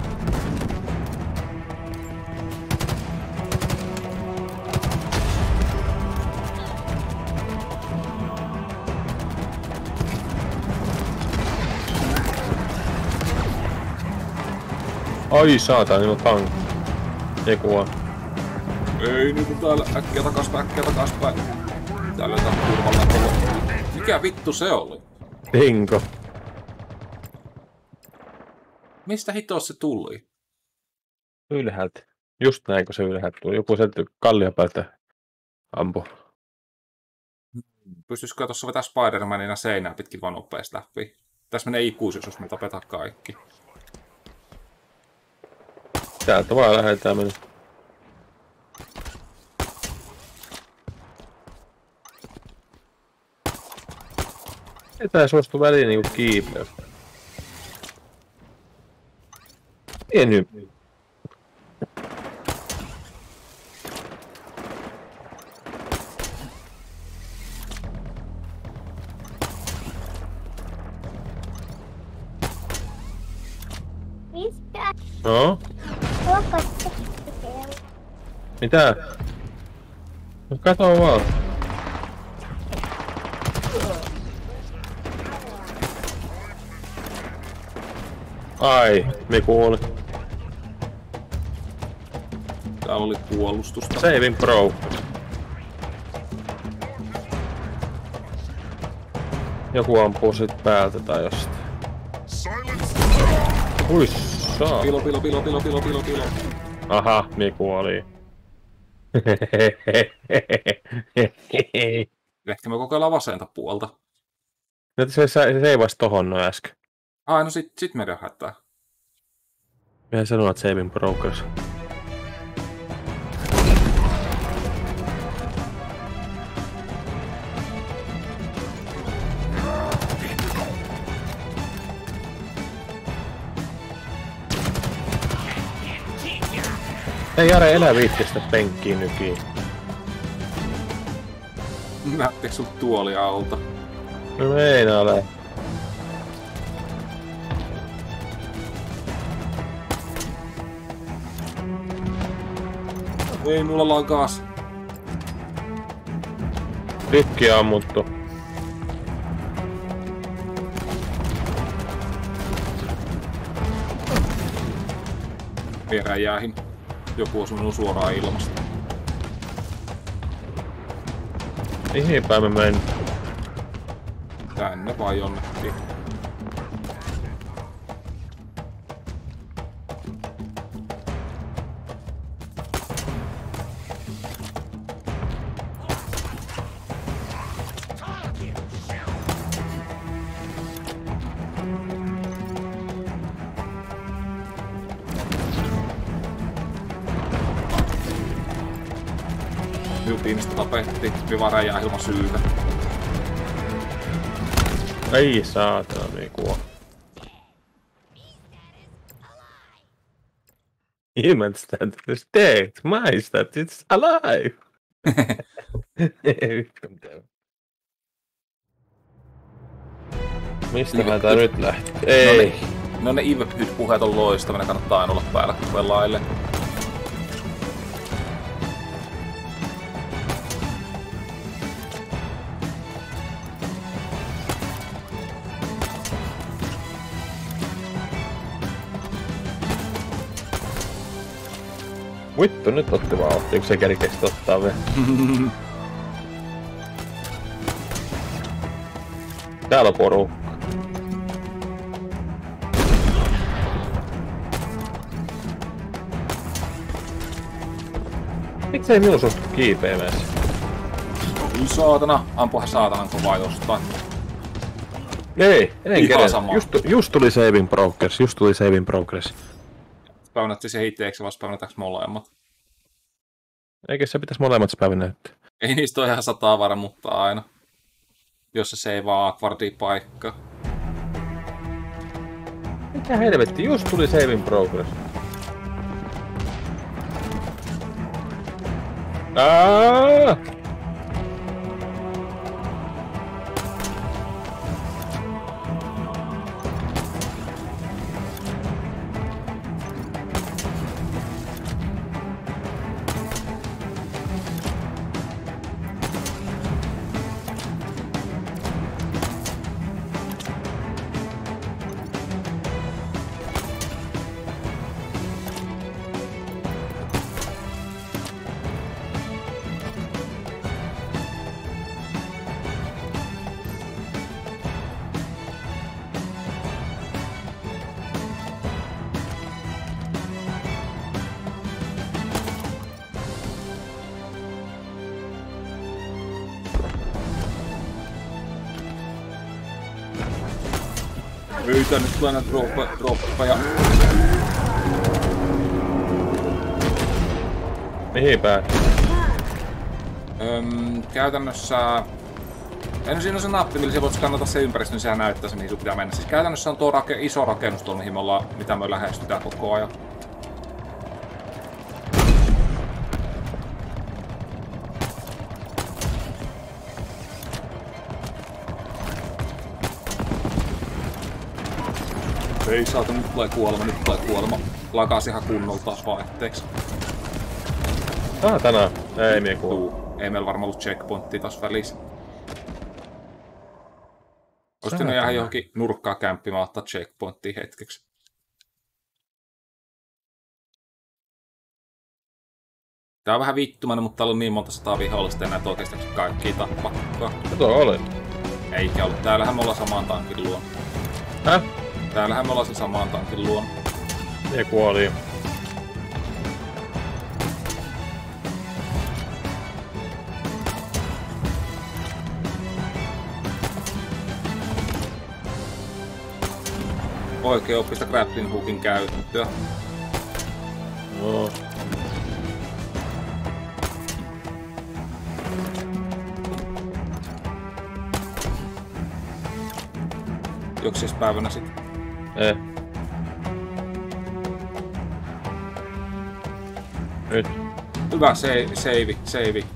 Ai saatana, niin on tank. Joku on. Ei nyt on täällä äkkiä takaspäin, äkkiä takaspäin. Täällä jotain turvalla koko. Mikä vittu se oli? Tinko. Mistä hitossa se tuli? Ylhäältä. Just näin, kun se ylhäältä tuli. Joku sieltä kalliopäältä ampui. Pystyisikö tuossa vetää Spider-Manina seinää pitkin vaan nopeasti läpi? Tässä menee ikuisuus, jos me tapetaan kaikki. Täältä vaan lähdetään mennä. Ei tää suostu väliin niinku kiipeys. En nyt. No? Mitä? No kato vaan. Ai, me kuoli. Täällä oli puolustusta. Saving Pro. Joku ampuu sit päältä tai jostain. Ui saa. Pilo, pilo, pilo, pilo, pilo, pilo, pilo. Aha, me kuoli. Ehkä me kokeillaan vasenta puolta. No se, se, se ei vasta tohon noin äsken. Ai no sit, sit meidän hätää. Mehän sanoo, että saving progress. Ei Jare elä viittistä penkkiin nykiin. Näettekö sut tuoli alta? No ei ole. Ei mulla lakas. Rikki ammuttu. Peräjäähin. Joku on minun suoraan ilmasta. Mihin päin mä menen? Tänne vaan jonnekin. Minut ihmistä tapetti, me vaan räjää ilman syytä. Ei saatana, niin kuo. Human stat is dead, my stat is alive. Mistähän tää nyt lähti? Ei. No ne Eve-puheet on loistavia, kannattaa aina olla päällä kun pelaille. Vittu, nyt otti vaan otti, kun se kerkesi ottaa vielä. Täällä on porukka. Miksei minun suostu kiipeämässä? Oi saatana, ampuhan saatanan kovaa jostain. Ei, en kerran. Just, just tuli saving progress, just tuli saving progress. Spawnatsi se hitteeksi vai spawnataanko molemmat? Eikö se pitäisi molemmat späivin näyttää? Ei niistä ole ihan sataa varmuutta aina. Jos se seivaa Aquardia paikka. Mitä helvetti, just tuli saving progress. Aaaa! Ei tänne tulee näitä droppa, droppeja. Mihin päin? Öm, käytännössä... En siinä on se nappi, millä sä voit skannata se ympäristö, niin sehän näyttää sen, mihin sun pitää mennä. Siis käytännössä on tuo rake, iso rakennus tuolla, mihin me ollaan, mitä me lähestytään koko ajan. Ei saata, nyt tulee kuolema, nyt tulee kuolema. Lakas ihan kunnolla taas vaihteeksi. Ah, tänään. Ei mie kuulu. Ei meillä varmaan ollut checkpointtia taas välissä. Olisiko ne jäädä johonkin nurkkaan kämppimään ottaa checkpointtia hetkeksi. Tää on vähän vittumainen, mutta täällä on niin monta sataa vihollista ja näitä oikeesti kaikkia tappaa. Kato oli. Eikä ollut. Täällähän me ollaan samaan tankin luona. Häh? Täällähän me ollaan sen samaan tankin luona. Mie kuoli. Oikein oppista grappling hookin käyttöä. No. Joksis päivänä sit? Eh. Nyt. Hyvä, save, save, save.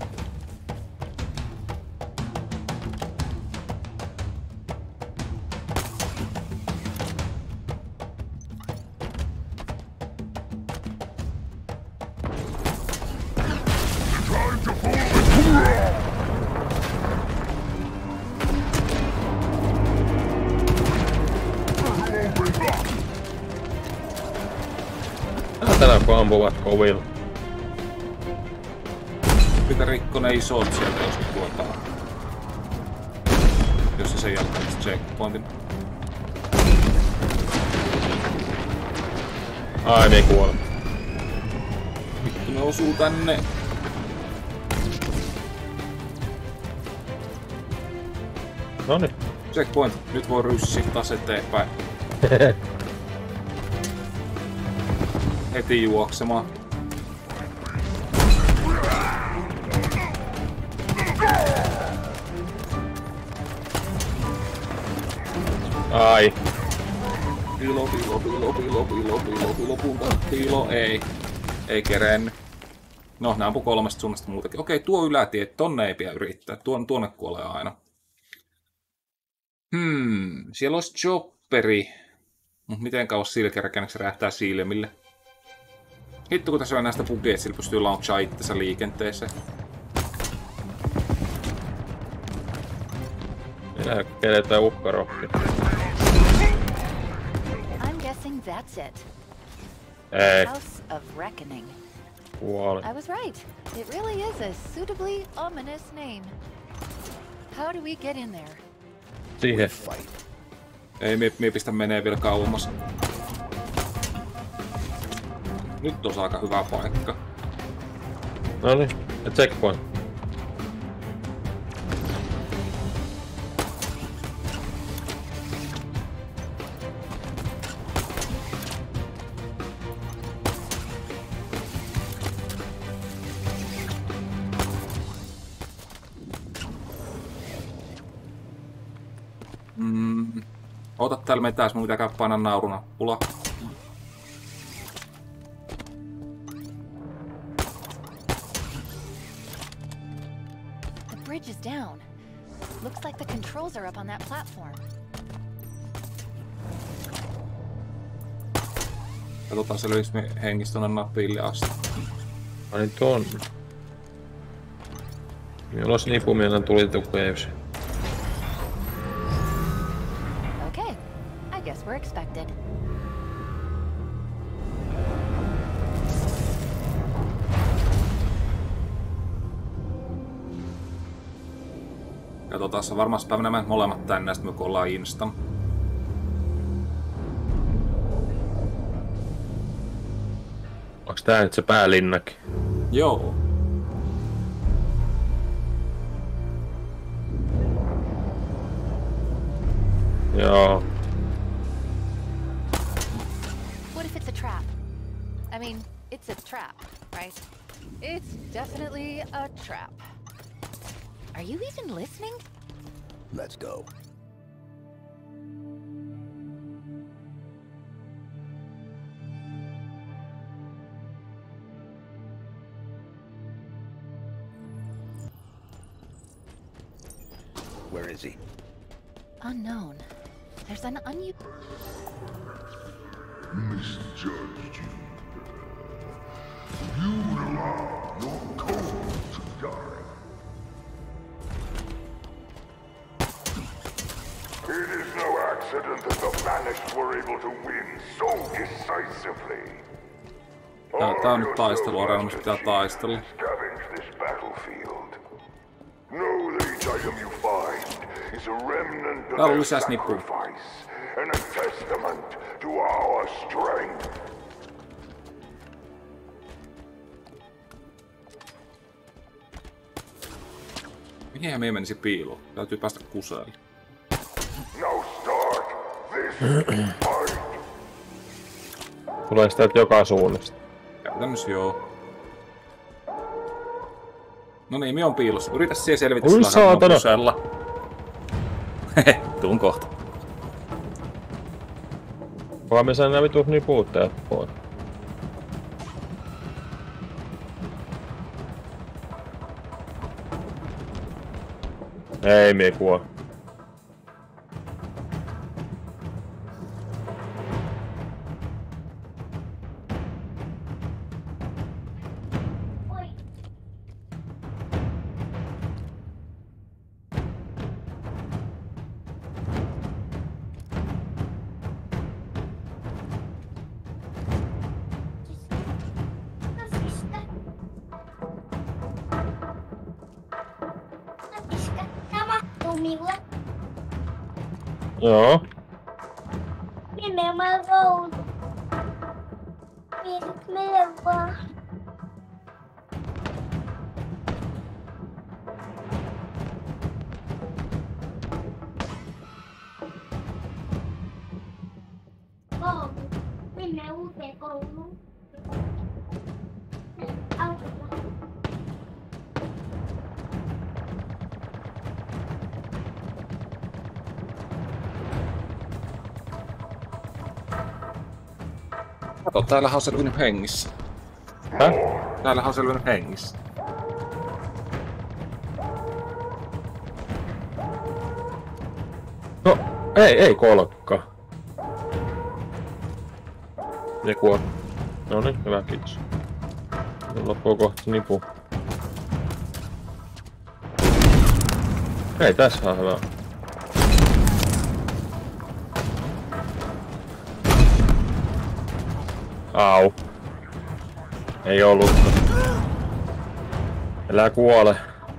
Tänään kun ampuvat kovilla. Pitää rikko ne isot sieltä, jos tuotaan. Jos se sen jälkeen tästä checkpointin. Ai, me kuole. Vittu, ne osuu tänne. Noniin. Checkpoint. Nyt voi ryssiä taas eteenpäin. Heti juoksemaan. Ai. Pilo, pilo, pilo, pilo, pilo, pilo, pilo, pilo, pilo, ei. Ei kerennyt. No, nää ampui kolmesta suunnasta muutakin. Okei, tuo ylätie, tonne ei pidä yrittää. Tuon, tuonne kuolee aina. Hmm, siellä olisi chopperi. Mut miten kauas sillä kerkeneksi se räjähtää silmille? Hitto, kun tässä on näistä bugeja, että sillä pystyy launchaa itsensä liikenteeseen. Minä keletään uhkarokki. I'm guessing that's it. Ei. House of Reckoning. Kuoli. I was right. It really is a suitably ominous name. How do we get in there? Siihen. Ei, mie, mie pistä menee vielä kauemmas. Nyt on aika hyvä paikka. Noniin, ja checkpoint. Mm. Ota täällä metäs, mun pitää käydä painaa naurunappula. The bridge is down. Looks like the controls are up on that platform. Katsotaan selviäks me hengistä tonne napille asti. Ai ton. Minulla olisi nipumielen tulitukkeus. Okay, I guess we're expected. Katsotaan, se varmasti päivänä menet molemmat tänne, sitten me ollaan instan. Onks tää nyt se päälinnaki? Joo. Joo. right. It's definitely a trap. Are you even listening? Let's go. Where is he? Unknown. There's an un- Misjudged you. You would allow your code to die. It is no accident that the Banished were able to win so decisively. Tää, tää on nyt taisteluareena, mistä pitää taistella. Scavenge this battlefield. Know that each item you find is a remnant of their sacrifice and a testament to our strength. Mihin me menisi piiloon? Täytyy päästä kuseelle. Now start this fight. Tulee sitä joka suunnasta. Käytännössä joo. No niin, me on piilossa. Yritä siellä selvitä sillä kusella. Hehe, tuun kohta. Vaan me sain nää vitus nipuuttajat pois. Ei mie kuo. Joo. Minne mä roudun? Viedit meille vaan. Koulu. Minne uuteen kouluun? Autolla. Kato, täällähän on selvinnyt hengissä. Häh? Täällähän on selvinnyt hengissä. No, ei, ei kolkka. Ne kuoli. Noniin, hyvä, kiitos. Loppuu kohta nipu. Ei, tässä on hyvä. Au. Ei ollutkaan. Älä kuole.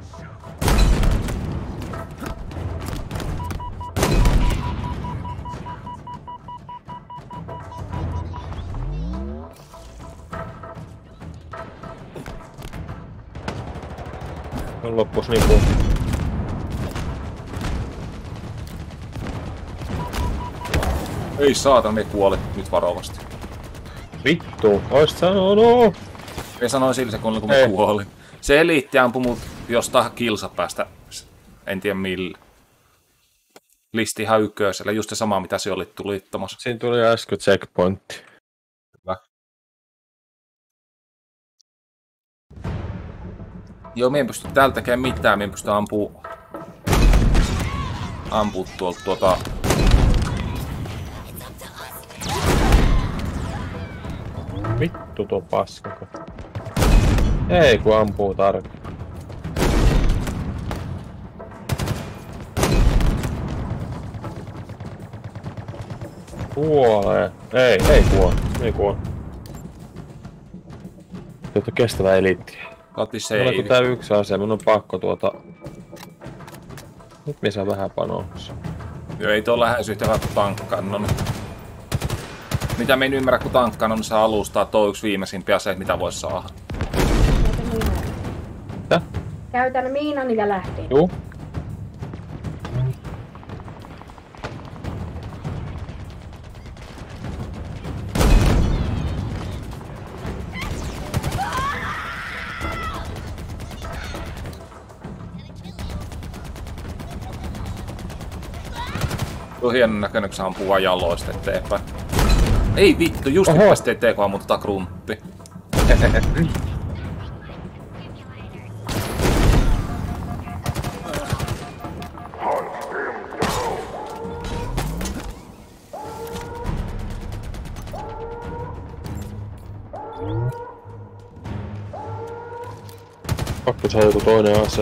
On loppus nipu. Ei saatana, me kuoli nyt varovasti. Vittu, oisit sanonut! Ei sanoin sillä sekunnilla, kun mä kuolin. Se eliitti ampui mut jostain kilsapäästä. En tiedä millä. Listi ihan ykkösellä, just se sama mitä se oli tulittamassa. Siinä tuli äsken checkpointti. Hyvä. Joo, mie en pysty täältä tekemään mitään, mie en pysty ampuu... Ampuu tuolta tuota... Vittu tuo paskako. Ei kun ampuu tarkkaan. Kuolee. Ei, ei kuole. Ei kuole. Tuota kestävä eliitti. Kati save. Mulla on tää yksi asia, mun on pakko tuota... Nyt me saa vähän panossa. Joo, ei tuo lähes yhtä hyvä kuin tankkannon. Mitä me en ymmärrä, kun tankkannon saa alustaa, tuo yksi viimeisimpiä aseita, mitä vois saada. Mitä? Käytän miinan ja lähteen. Juu. Tuo hienon näköinen, kun se ampuu vaan jaloista eteenpäin. Ei vittu, just hyppästi eteen, kun ammut tota krumppi. Pakko saada joku toinen ase.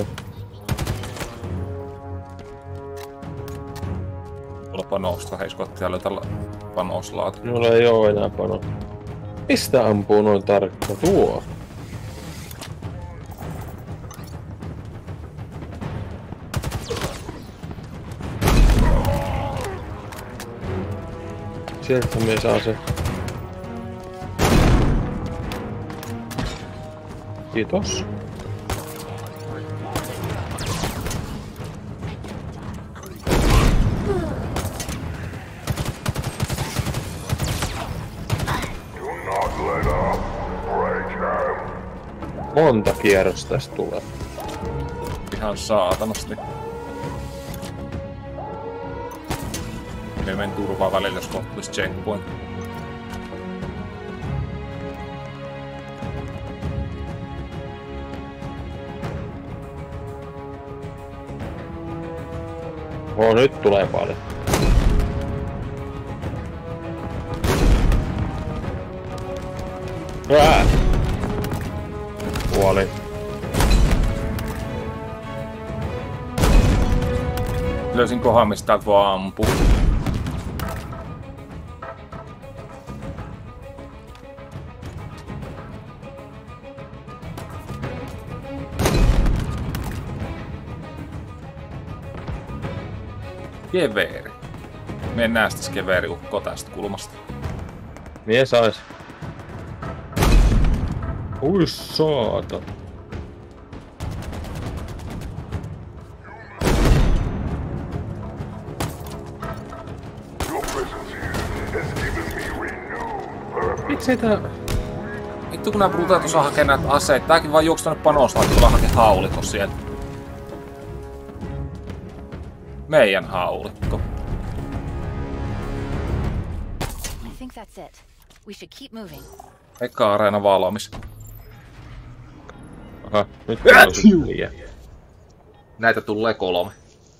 Mulla panosta, hei skottia löytällä panoslaat. Mulla ei oo enää pano. Mistä ampuu noin tarkka tuo? Sieltä me saa se. Kiitos. Monta kierrosta tästä tulee. Ihan saatanasti. Me menen turvaan välillä, jos kohtuisi checkpoint. Oo, nyt tulee paljon. Ää! Kuoli. Löysin kohan, mistä täältä voi ampua. Keveeri. Mie näe sitä keveeriukkoa tästä kulmasta. Mie sais. Ui saata. Miksei tää... Vittu kun nää brutaat osaa hakea näitä aseita. Tääkin vaan juoksi tonne panoslaat, kun hakee haulikko sieltä. Meidän haulikko. I think that's it. We should keep moving. Eka areena valmis. Aha, nyt on liian. Näitä tulee kolme.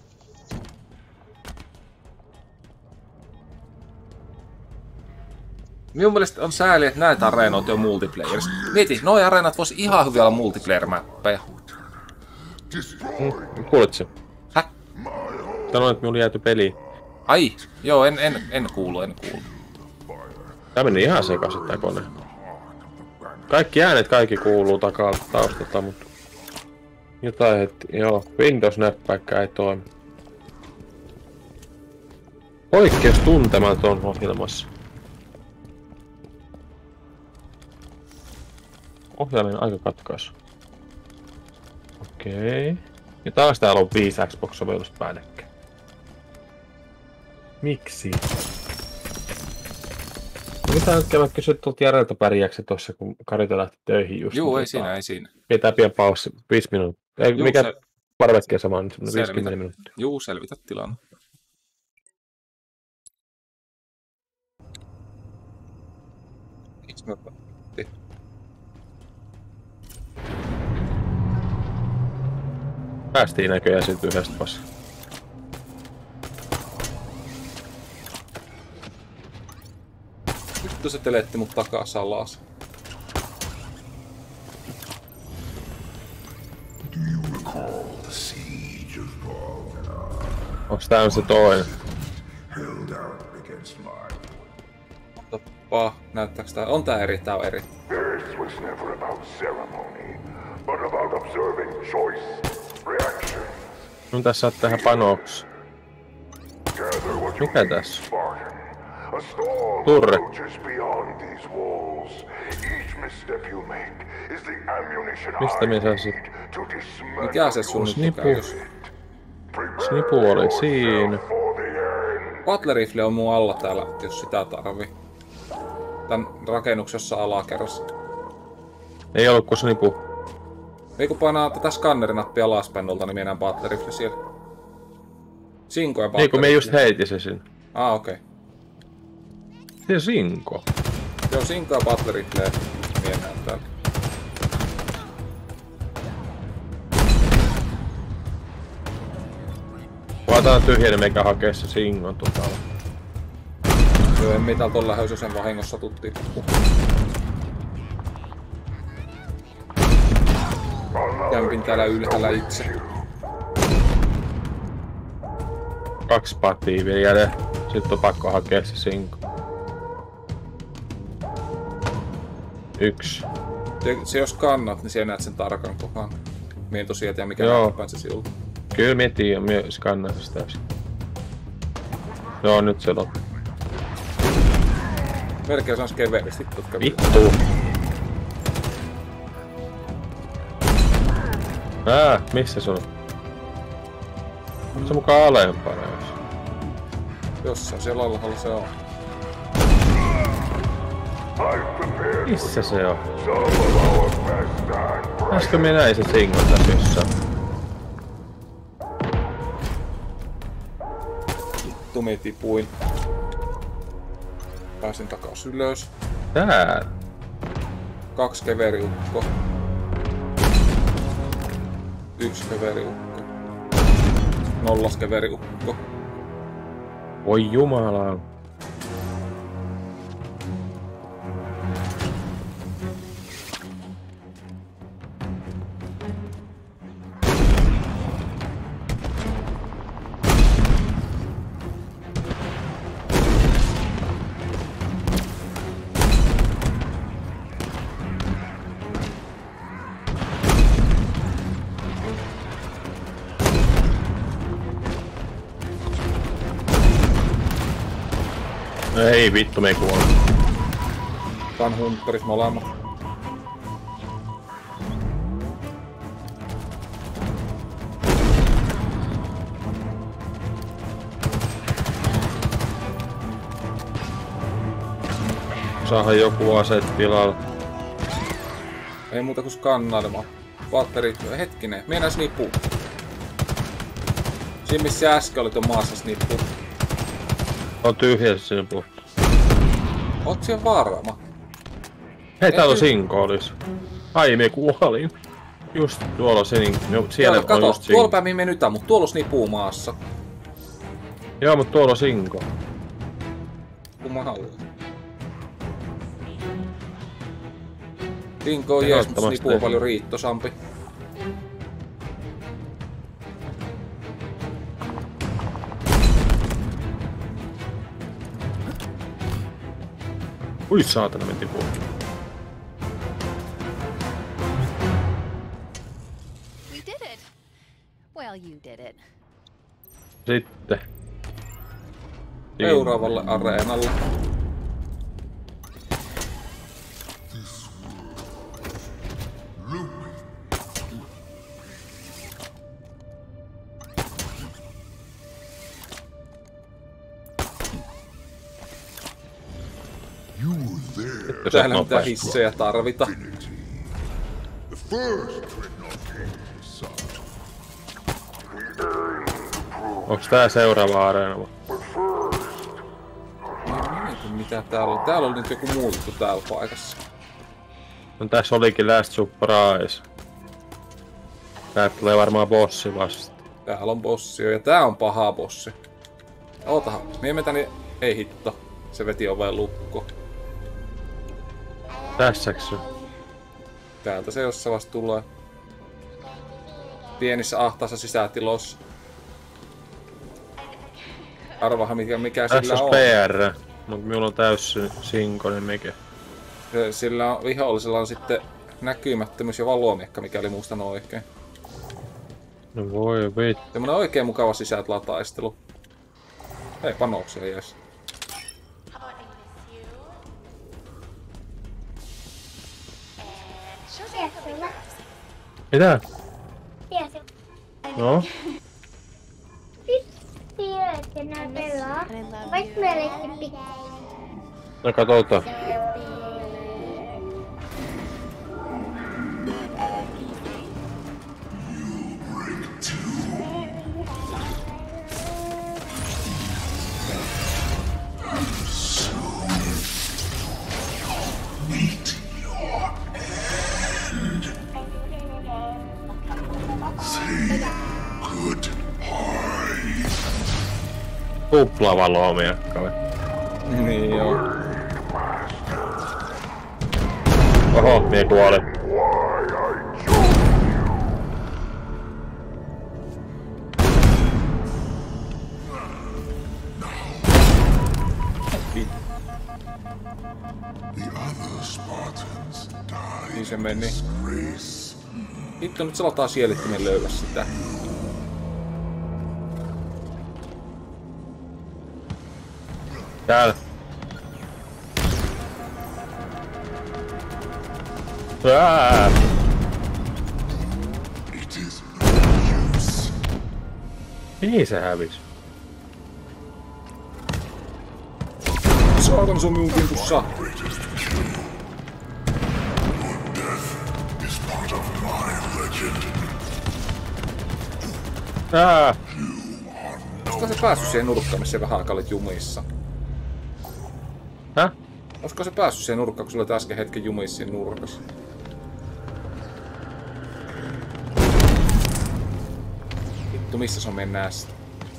Minun mielestä on sääli, että näitä areenoita on multiplayerissa. Mieti, noi areenat vois ihan hyvin olla multiplayer-mäppejä. Hmm, kuulit se? Häh? Sanoin, että minulla jääty peliin. Ai, joo, en, en, en kuulu, en kuulu. Tää meni ihan sekaisin tää kone. Kaikki äänet kaikki kuuluu takaa taustalta, mutta... Jotain, että joo, Windows-näppäikkä ei toimi. Poikkeus tuntematon ohjelmassa. Ohjaimen aika katkaisu. Okei. Ja taas täällä on viisi Xbox-sovellusta päällekkäin. Miksi? Mitä nyt käydä kysyä tuolta Jarelta pärjääksä tossa, kun Karita lähti töihin just. Juu, ei siinä, ei siinä. Pidetään pian paussi, viisi minuuttia. Ei, Juu, mikä se... parvekkia sama on, viisikymmentä minuuttia. Juu, selvitä tilanne. Miksi me otettiin? Päästiin näköjään siitä yhdestä vasta. Vittu se teletti mut takaa salas. Onks tää on se toinen? Otapa, näyttääks tää? On tää eri, tää on eri. This was never about ceremony, but about observing choice, reaction. No tässä saat tähän panoksi. Mikä tässä? Turre. Mistä me saisit? Mikä se sun Snipu. Snipu oli siinä. Battle rifle on mun alla täällä, jos sitä tarvii. Tän rakennuksessa alakerrassa. Ei ollut kuin snipu. Ei kun painaa tätä skannerinappia alaspäin nolta, niin mennään battle rifle siellä. Sinko ja battle Niin kun me just heitin se sinne. Ah, okei. Okay. Se Sinko. Joo, Sinko ja Butlerille mienään täällä. Laitetaan tyhjänä meikä hakee se Singon tuolla. Joo, en mitään tuolla Höysösen vahingossa tuttiin. Kämpin täällä ylhäällä itse. Kaksi patia vielä. Sitten on pakko hakea se Sinko. Yksi. Se, se jos kannat, niin siellä näet sen tarkan kohan. Mie en tosiaan tiedä mikä näin se siltä. Kyllä mie tiedän, mie skannasin sitä täysin. Joo, nyt se loppu. Melkein sans keveristi tutka. Vittu! Ää, missä se on? Onko se mukaan alempana jos? Jossain siellä alhaalla se on. Missä se on? Äsken minä näin se Singon tässä jossain. Vittu, mie tipuin. Pääsin takas ylös. Tää? Kaksi keveriukko. Yksi keveriukko. Nollas keveriukko. Voi jumala. Ei vittu, me ei kuole. Tän huntterit molemmat. Saahan joku aseet tilalle. Ei muuta kuin skannailemaan. Batterit, hetkinen, mennään snippuun. Siinä missä äsken oli tuon maassa snippuun. On tyhjä se snippu. Oot siellä varma? Hei, täällä on Sinko olis. Ai, me kuolin. Just tuolla Sinko. No, siellä joo, on kato, just Sinko. tuolla päin me nyt mut tuolla on snippuun maassa. Joo, mut tuolla on Sinko. Kun mä haluan. Sinko on jees, mut snippu on paljon riittosampi. Ui saatana, menti puolella. We did it. Well, you did it. Sitten. Seuraavalle areenalle. Täällä mitään hissejä tarvita. Onks tää seuraava areena? Mitä täällä on? Täällä on nyt joku muu juttu täällä paikassa. No tässä olikin Last Surprise. Tää tulee varmaan bossi vasta. Täällä on bossi ja tää on paha bossi. Ootahan, mie metä niin... Ei hitto. Se veti oveen lukko. Tässäks se? Täältä se jossain vasta tulee. Pienissä ahtaassa sisätilossa. Arvahan mikä, mikä tässä sillä on. Tässä on P R, mut minulla on täys Sinko, niin mikä. Sillä on vihollisella on sitten näkymättömyys ja valomiekka, mikäli muistan oikein. No voi vittu. Semmonen oikein mukava sisätilataistelu. Ei panoksia jees. Mitä? Tiedätkö? No? Tiedätkö nää pelaa? Vaikka meillekin pikku. No katsotaan. Tuplavaloa miekkalle. Niin joo. Oho, mie kuoli. Niin se meni. Hitto, nyt salataan sielittimen löydä sitä. Täällä. Ää! Mihin se hävisi? Saatan, se on minun kimpussa. Ää! Olisiko se päässyt siihen nurkkaan, missä vähän aikaa olit jumissa? Häh? Olisiko se päässyt siihen nurkkaan, kun sulla oli äsken hetken jumissa siinä nurkassa? Vittu, missä se on meidän näästä?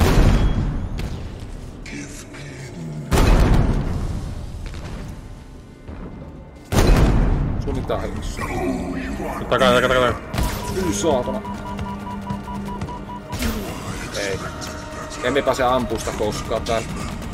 Sun mitään helmissä. Takaa, takaa, takaa. Yli saatana. Ei. Emme pääse ampusta koskaan täällä.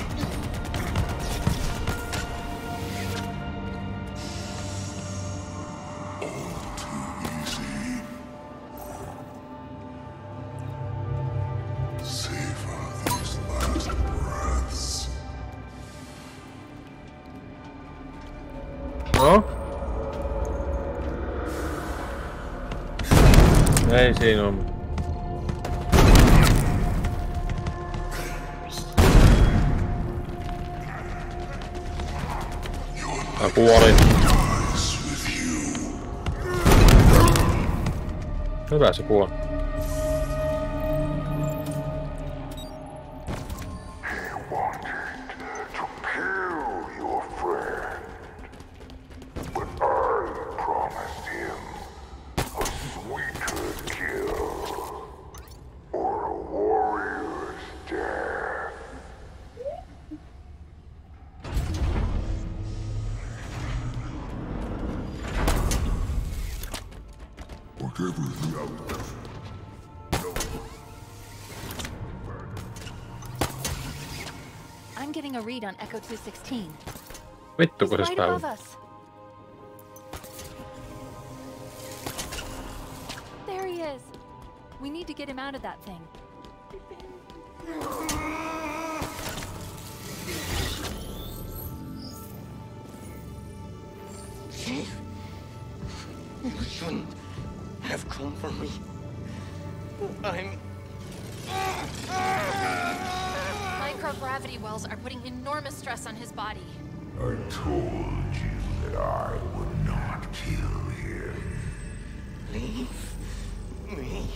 No? Ei siinä on. Mä kuolin. Hyvä se kuoli. I'm getting a read on Echo two sixteen. Vittu kun se Right päivä. above us. There he is. We need to get him out of that thing. You shouldn't have come for me. I'm... Microgravity wells are putting enormous stress on his body. I told you that I would not kill him. Leave me.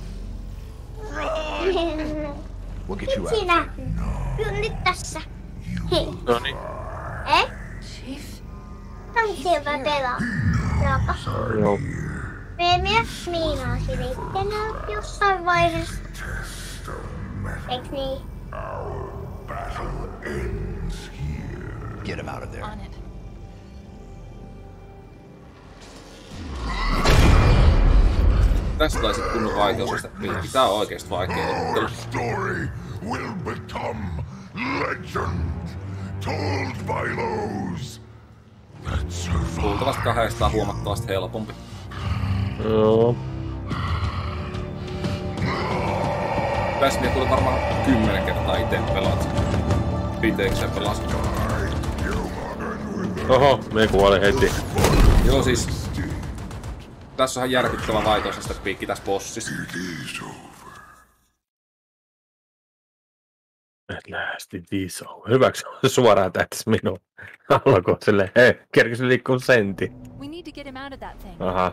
We'll get you out. Sinä. Kyllä nyt tässä. Hei. Noniin. Eh? Chief. On siellä pelaa. Pelaka. Joo. Me myös Miina silittänyt jossain vaiheessa. Eiks niin? Get him out of there. On it. Tästä taisi kunnon vaikeusasta piikki. Tää on oikeesti vaikea ottelu. Our story will become legend, told by those that survive. Luultavasti kahdestaan huomattavasti helpompi. Joo. Tässä minä tuli varmaan kymmenen kertaa ite pelaat. Piteekseen pelasin. Oho, me kuoli heti. Joo siis... Tässä on ihan järkyttävä vaikeusasta piikki tässä bossissa. At last it is over. Hyväksi se suoraan tähtäisi minun. Alkoi silleen, hei, kerkisi liikkuu sentti. We need to get him out of that thing. Aha.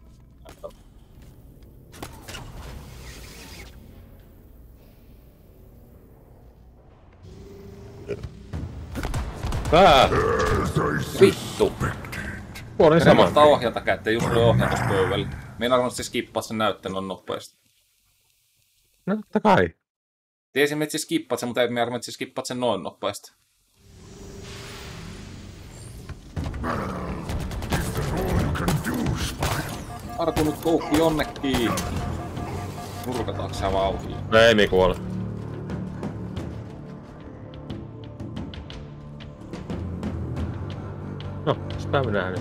Ää! Vittu! Kuolin saman. Kannattaa ohjata kättä, just oli ohjatuspöydällä. Meidän arvoin se skippaa sen näyttelyn nopeasti. No totta kai. Tiesin, että sä skippat sen, mutta ei arvannut, että sä skippat sen noin nopeasti. Artunut koukku jonnekin. Nurkataanko sä vauhtiin? Ei mi kuole. No, sitä mä nähnyt.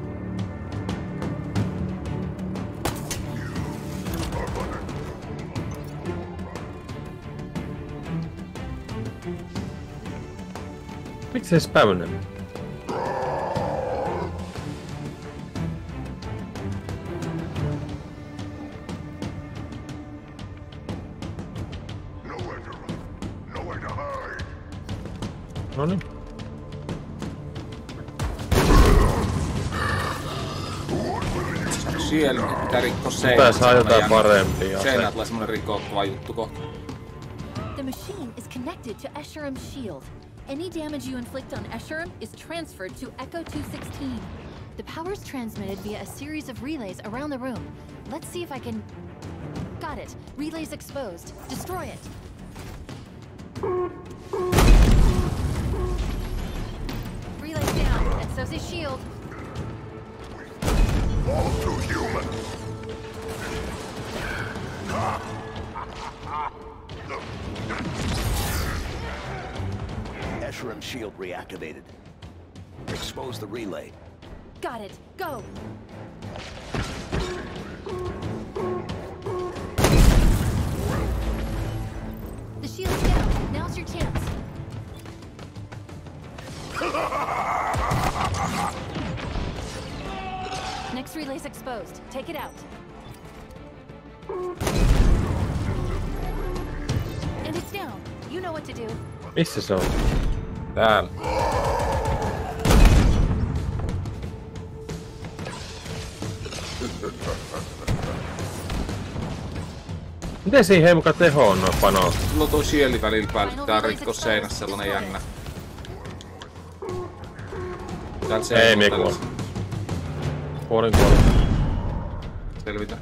Miksi se späynnä? Noniin. Siellä pitää rikkoa seinät. Tää saa jotain parempia. Seinät tulee semmonen rikottava juttu kohta. The machine is connected to Escherum's shield. Any damage you inflict on Escherum is transferred to Echo two sixteen. The power's transmitted via a series of relays around the room. Let's see if I can... Got it. Relay's exposed. Destroy it. Relay's down, and so's his shield. All too human. Escherum's shield reactivated. Expose the relay. Got it. Go. The shield's down. Now's your chance. Next relay's exposed. Take it out. And it's down. You know what to do. Missä se on? Täällä. Miten siihen ei muka teho on noin panoa? Sulla on tuo shieldi välillä päällä, pitää rikkoa seinässä sellainen jännä. Ei mie kuole. Kuolin kuolin. Selvitä.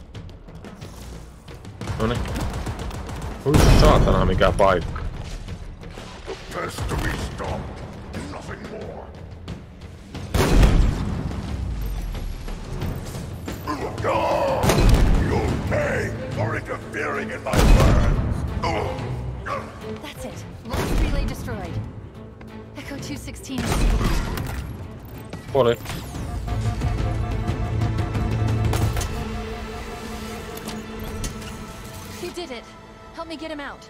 Noniin. Ui saatana mikä paikka. Has to be stopped. Nothing more. Oh, you'll pay for interfering in my plans. Oh. That's it. Last relay destroyed. Echo two sixteen. Kuoli. You did it. Help me get him out.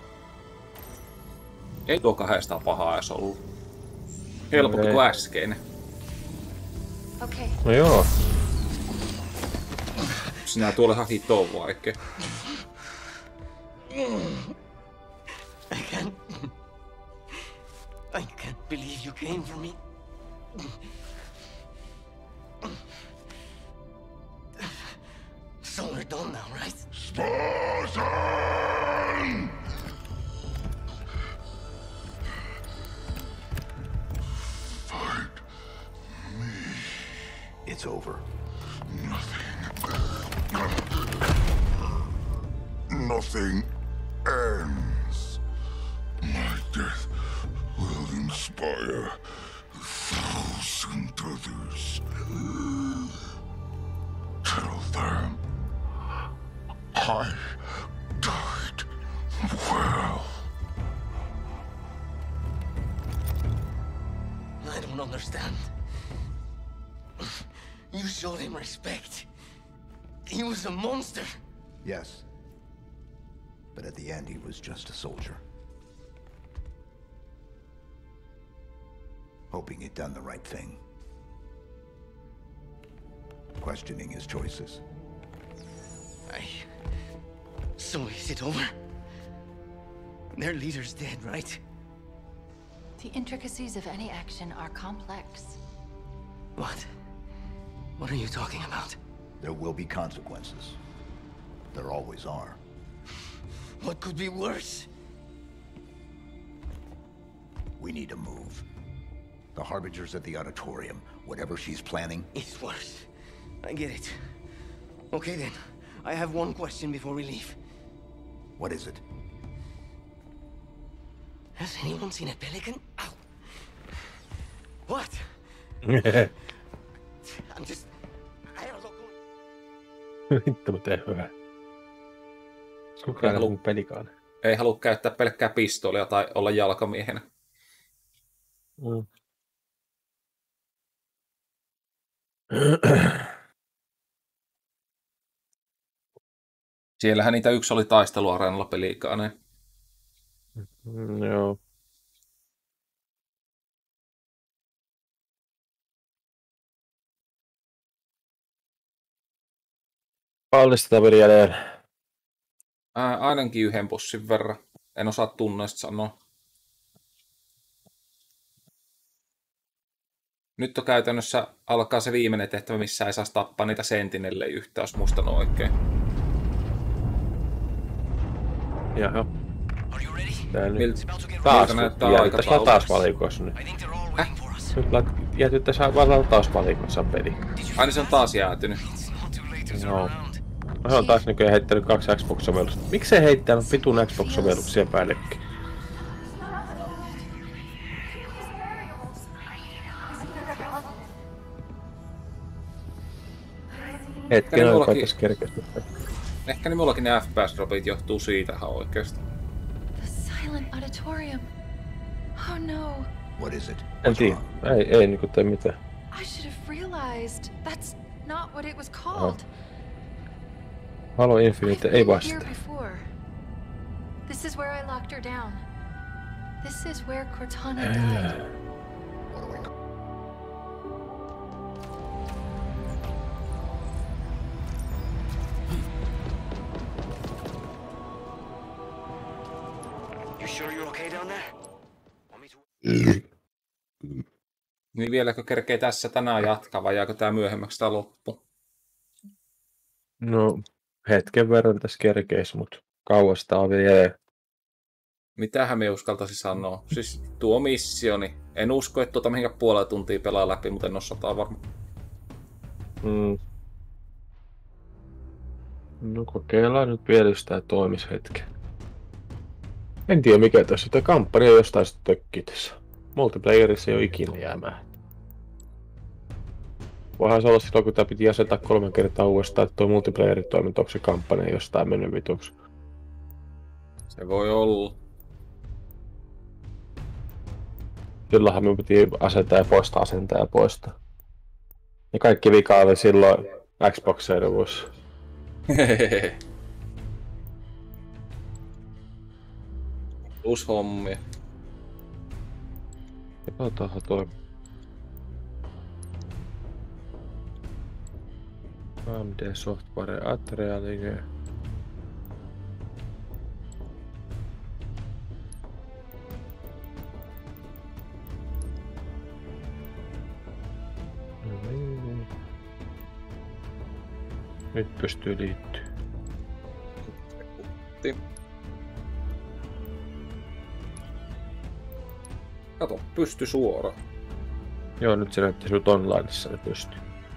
Ei tuo kahdestaan pahaa edes ollut. Helpompi kuin äskeinen. Okay. No joo. Sinä tuolle haki tuon vaikke. I can't... I can't believe you came for me. So we're done now, right? Spartan! Fight me. It's over. Nothing ends. My death will inspire a thousand others. Tell them I died well. I don't understand. You showed him respect. He was a monster. Yes. But at the end, he was just a soldier. Hoping he'd done the right thing. Questioning his choices. I... So is it over? Their leader's dead, right? The intricacies of any action are complex. What? What are you talking about? There will be consequences. There always are. What could be worse? We need to move. The Harbingers at the auditorium, whatever she's planning... It's worse. I get it. Okay then. I have one question before we leave. What is it? Has anyone seen a pelican? Ow. What? I'm just... I have a lot going... Vittu, mä teen hyvää. Kukaan ei halua pelikaan. Ei halua käyttää pelkkää pistoolia tai olla jalkamiehenä. Mm. Siellähän niitä yksi oli taisteluareenalla pelikaaneen. Mm, joo. Pallistetaan vielä jäljellä. Ää, ainakin yhden bussin verran. En osaa tunnoista sanoa. Nyt on käytännössä alkaa se viimeinen tehtävä, missä ei saa tappaa niitä sentinellejä yhtään, jos muistan oikein. Jaha. Tää nyt Milt, taas näyttää jätetään latausvalikoissa nyt. Häh? Nyt jätetään vaan latausvalikoissa peli. Aina se on taas jäätynyt. Joo. Mä oon taas nykyään heittänyt kaksi Xbox-sovellusta. Miksei heittänyt vitun Xbox-sovelluksia päällekin? Hetken aikaa tässä kerkeästi. Ehkä niin mullakin ne F P S-dropit johtuu siitä ihan oikeesti. The silent auditorium. Oh no. What is it? En tiedä. Ei, ei niinku tee mitään. I should have realized. That's not what it was called. Halo Infinite ei vastaa. This is where I locked her down. This is where Cortana died. You sure you're okay down there? Niin vieläkö kerkee tässä tänään jatkaa vai jääkö tää myöhemmäksi tää loppu? No, hetken verran tässä kerkeis, mut kauas tää on vielä. Mitähän me uskaltaisi sanoa? Siis tuo missioni. En usko, että tuota mihinkä puolella tuntia pelaa läpi, mutta en oo sataa varma. Mm. No kokeillaan nyt vielä, jos tää toimis hetken. En tiedä mikä tässä, tää kampanja jostain sitten tökkii tässä. Multiplayerissa ei oo ikinä jäämään. Voihan se olla silloin, kun tää piti asettaa kolme kertaa uudestaan, että tuo multiplayerin toiminta, onko se kampanja jostain mennyt vituksi. Se voi olla. Silloinhan me piti asentaa ja poistaa, asentaa ja poistaa. Ja kaikki vika oli silloin Xbox-servuissa. Hehehe. Plus hommia. Katsotaan toi. A M D Software Atrealinge. No niin. Nyt pystyy liittyä. Kato, pysty suora. Joo, nyt se näytti sut onlineissa, ne pystyy.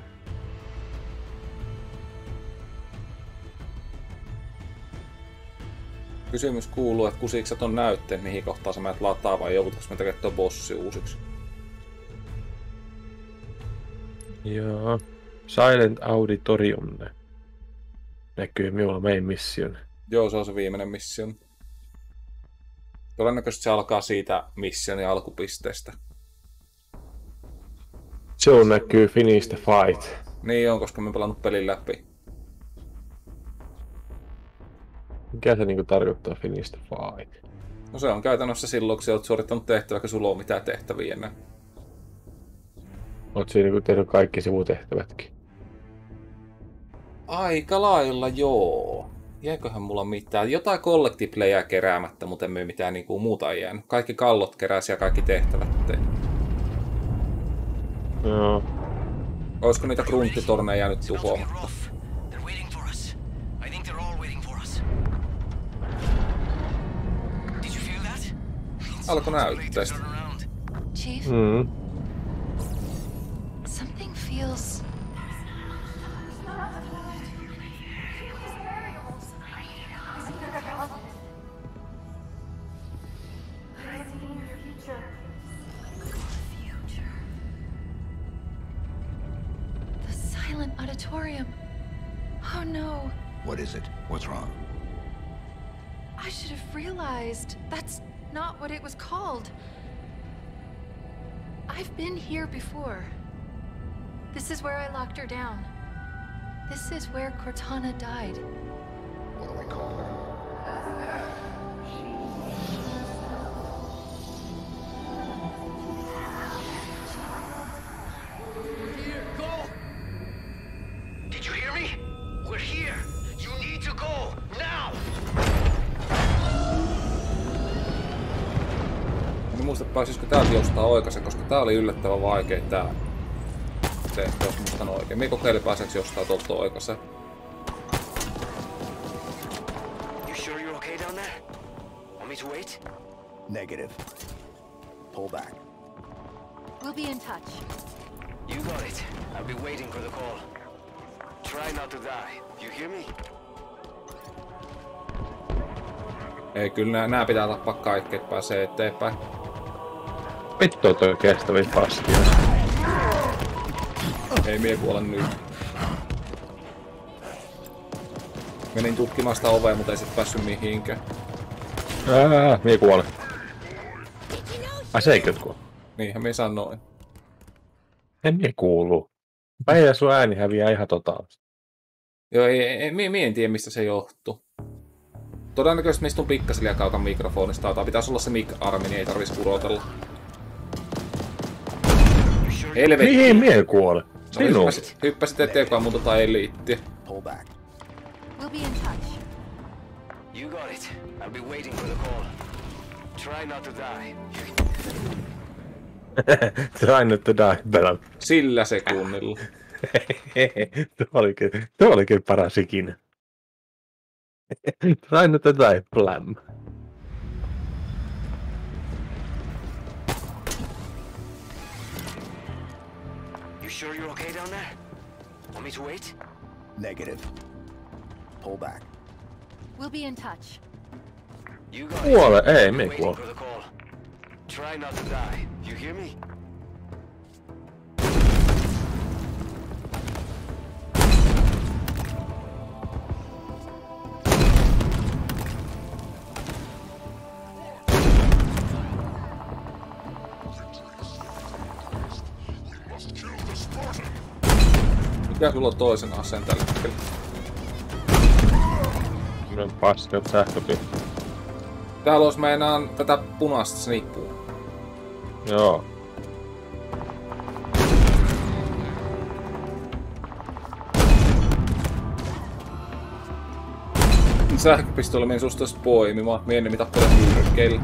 Kysymys kuuluu, että kusiiko sä ton näytteen, mihin kohtaan sä menet lataa vai joudutaanko me tekemään ton bossi uusiksi? Joo. Silent Auditorium näkyy minulla main mission. Joo, se on se viimeinen mission. Todennäköisesti se alkaa siitä missionin alkupisteestä. Se on näkyy Finish the Fight. Niin on, koska mä oon pelannut pelin läpi. Mikä se niinku tarkoittaa Finish the Fight? No se on käytännössä silloin, kun sä oot suorittanut tehtävää, kun sulla on mitään tehtäviä ennen. Oot siinä niinku tehnyt kaikki sivutehtävätkin? Aika lailla joo. Jäiköhän mulla mitään? Jotain collectiplayä keräämättä, mutta emme mitään niinku muuta ei jäänyt. Kaikki kallot keräsi ja kaikki tehtävät tein. Joo. Olisiko niitä grunttitorneja jäänyt tuhoamatta? Alko näyttää sitä. Chief? Mm. Something feels... sanatorium. Oh no. What is it? What's wrong? I should have realized. That's not what it was called. I've been here before. This is where I locked her down. This is where Cortana died. What do I call her? Here, go! Did you hear me? We're here. You need to go now. En muista pääsisikö täältä jostain oikaisen, koska tää oli yllättävän vaikea tää tehtävä, jos muistan oikein. Mie kokeili pääseekö jostain tuolta oikaisen. You sure you're okay down there? Want me to wait? Negative. Pull back. We'll be in touch. You got it. I'll be waiting for the call. Try not to die. You hear me? Ei, kyllä nää, nää pitää tappaa kaikki, et pääsee eteenpäin. Vittu on toi kestäviä paskia. Ei mie kuole nyt. Menin tutkimaan sitä ovea, mutta ei sit päässyt mihinkään. Ää, mie kuole. Ai se eikö kuole? Niinhän mie sanoin. En mie kuulu. Päivä sun ääni häviää ihan totaalisesti. Joo, ei, ei, mie, mie en tiedä mistä se johtuu. Todennäköisesti mistä on pikkasen liian kaukan mikrofonista. Tai pitäisi olla se mic-armi, niin ei tarvis kurotella. Helvetti. Mihin mie kuole? No, hyppäsit, hyppäsit eteenpäin mun tota eliittiä. Pull back. We'll be in touch. You got it. I'll be waiting for the call. Try not to die. Try not to die, Belan. Sillä sekunnilla. Tuo oli kyllä, tuo oli kyllä paras ikinä. Try not to die, blam. You sure you're okay down there? Want me to wait? Negative. Pull back. We'll be in touch. You got Kuole, it. ei I'm me waiting kuole. for the call. Try not to die. You hear me? Mikä sulla on toisen aseen tällä hetkellä? Minun paskat sähköpilvi. Täällä olisi meinaan tätä punaista snippua. Joo. Sähköpistolla meni susta poimimaan. Mie ennemmin tappelen hyrkkeillä.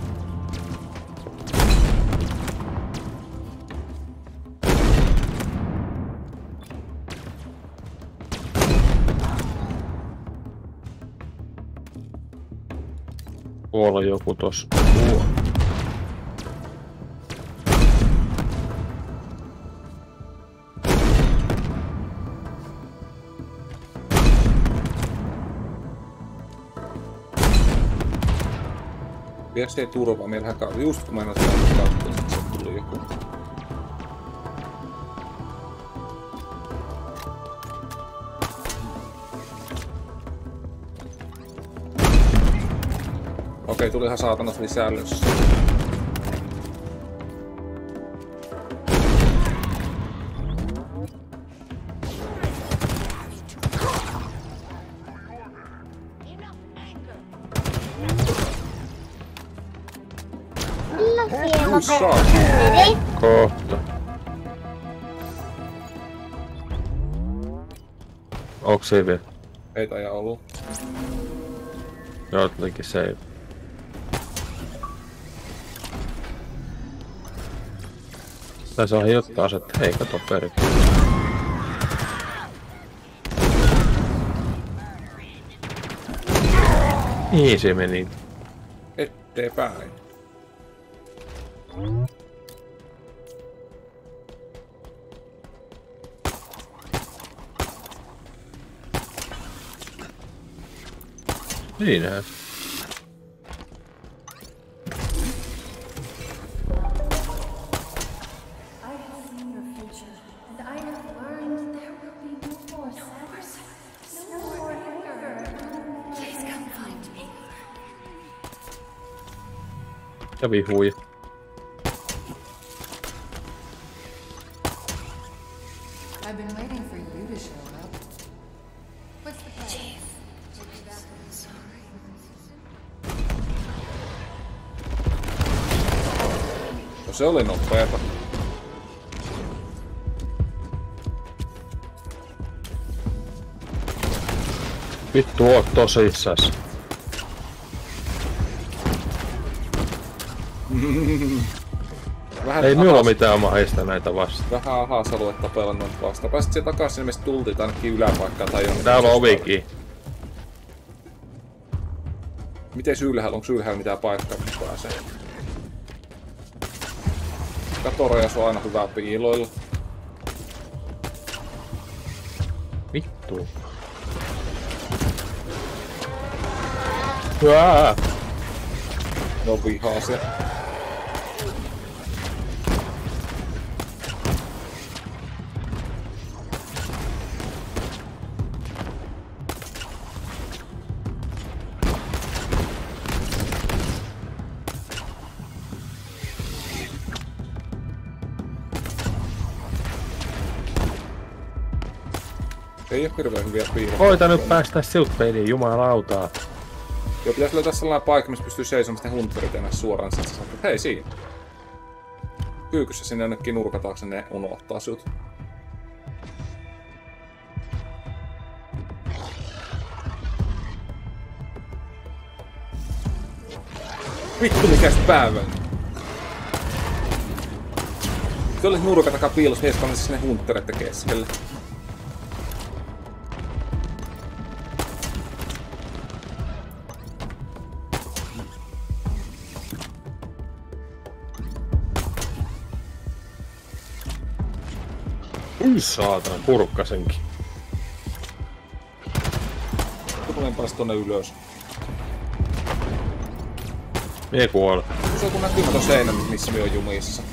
Tuolla on joku tossa. Viesti ei turvaa, meillä vähän kauan. Just kun mä en ole katsoa, että se tuli joku. Okei, tuli ihan saatanasti lisää lössä. Kohta. Onko se vielä? Ei taida ollut. Joo, tulikin save. Tai saa hiottaa asetta. Hei, kato perkele. Niin se meni. Eteenpäin. Siinähän. I have seen your future, and I have learned there will be no Ja vihuja. I've been waiting for you to show up. What's the plan? Chief. Sorry. No se oli nopeeta. Vittu oot tosissas. Vähän ei minulla ahas... mitään mahista näitä vastaan. Vähän ahas alue tapella noita vastaan. Pääsit siellä takaisin, niin meistä tultiin ainakin yläpaikkaan tai jonnekin. Täällä on ovikin. Miten ylhäällä? Onko ylhäällä mitään paikkaa, mihin pääsee? Katorajas on aina hyvää piiloilla. Vittu. Jaa. No vihaisia. Ei oo hirveen hyviä piirroja. Koita nyt päästä siltä peliin, jumalautaa. Joo, pitäis löytää sellainen paikka, missä pystyy seisomaan sitten hunterit enää suoraan. Sitten sä sanot, että hei siinä. Kyykyssä sinne jonnekin nurkataakse ne unohtaa sut. Vittu mikäs päivä! Se oli nurkan takaa piilossa heiskaamassa sinne huntereiden keskelle. Ui saatana, kurkkasenkin. Tulen päästä tonne ylös. Mie kuole. Se on kun näkymätön seinä, missä me on jumissa.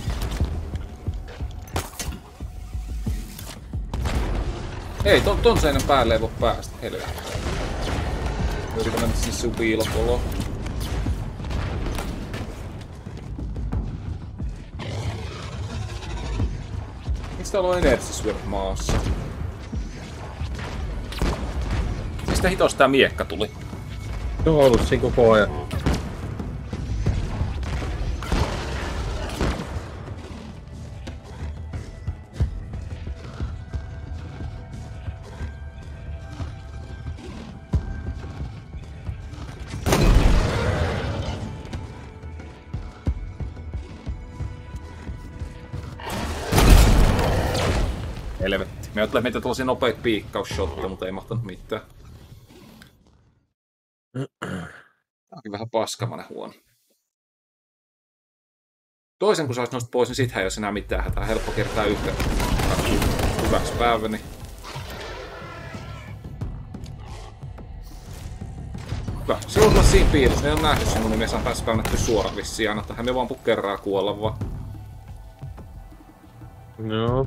Ei, ton, ton seinän päälle ei voi päästä, helvetti. Yritän mennä sinne sun piilopoloon. Miksi täällä on energisyödät maassa? Mistä hitos tää miekka tuli? Se on ollut siinä koko ajan. Helvetti. Me ajattelin meitä tuollaisia nopeita piikkausshotteja, mutta ei mahtanut mitään. Tää onkin vähän paskamainen huono. Toisen kun sais noista pois, niin sittenhän ei ole enää mitään hätää. Helppo kertaa yhteen. Hyväksi päiväni. Hyvä. Se on siinä piirissä. Ne on nähnyt sinun, niin me saan päästä kannattua suoraan vissiin aina. Tähän me vaan kerraa kuolla vaan. No.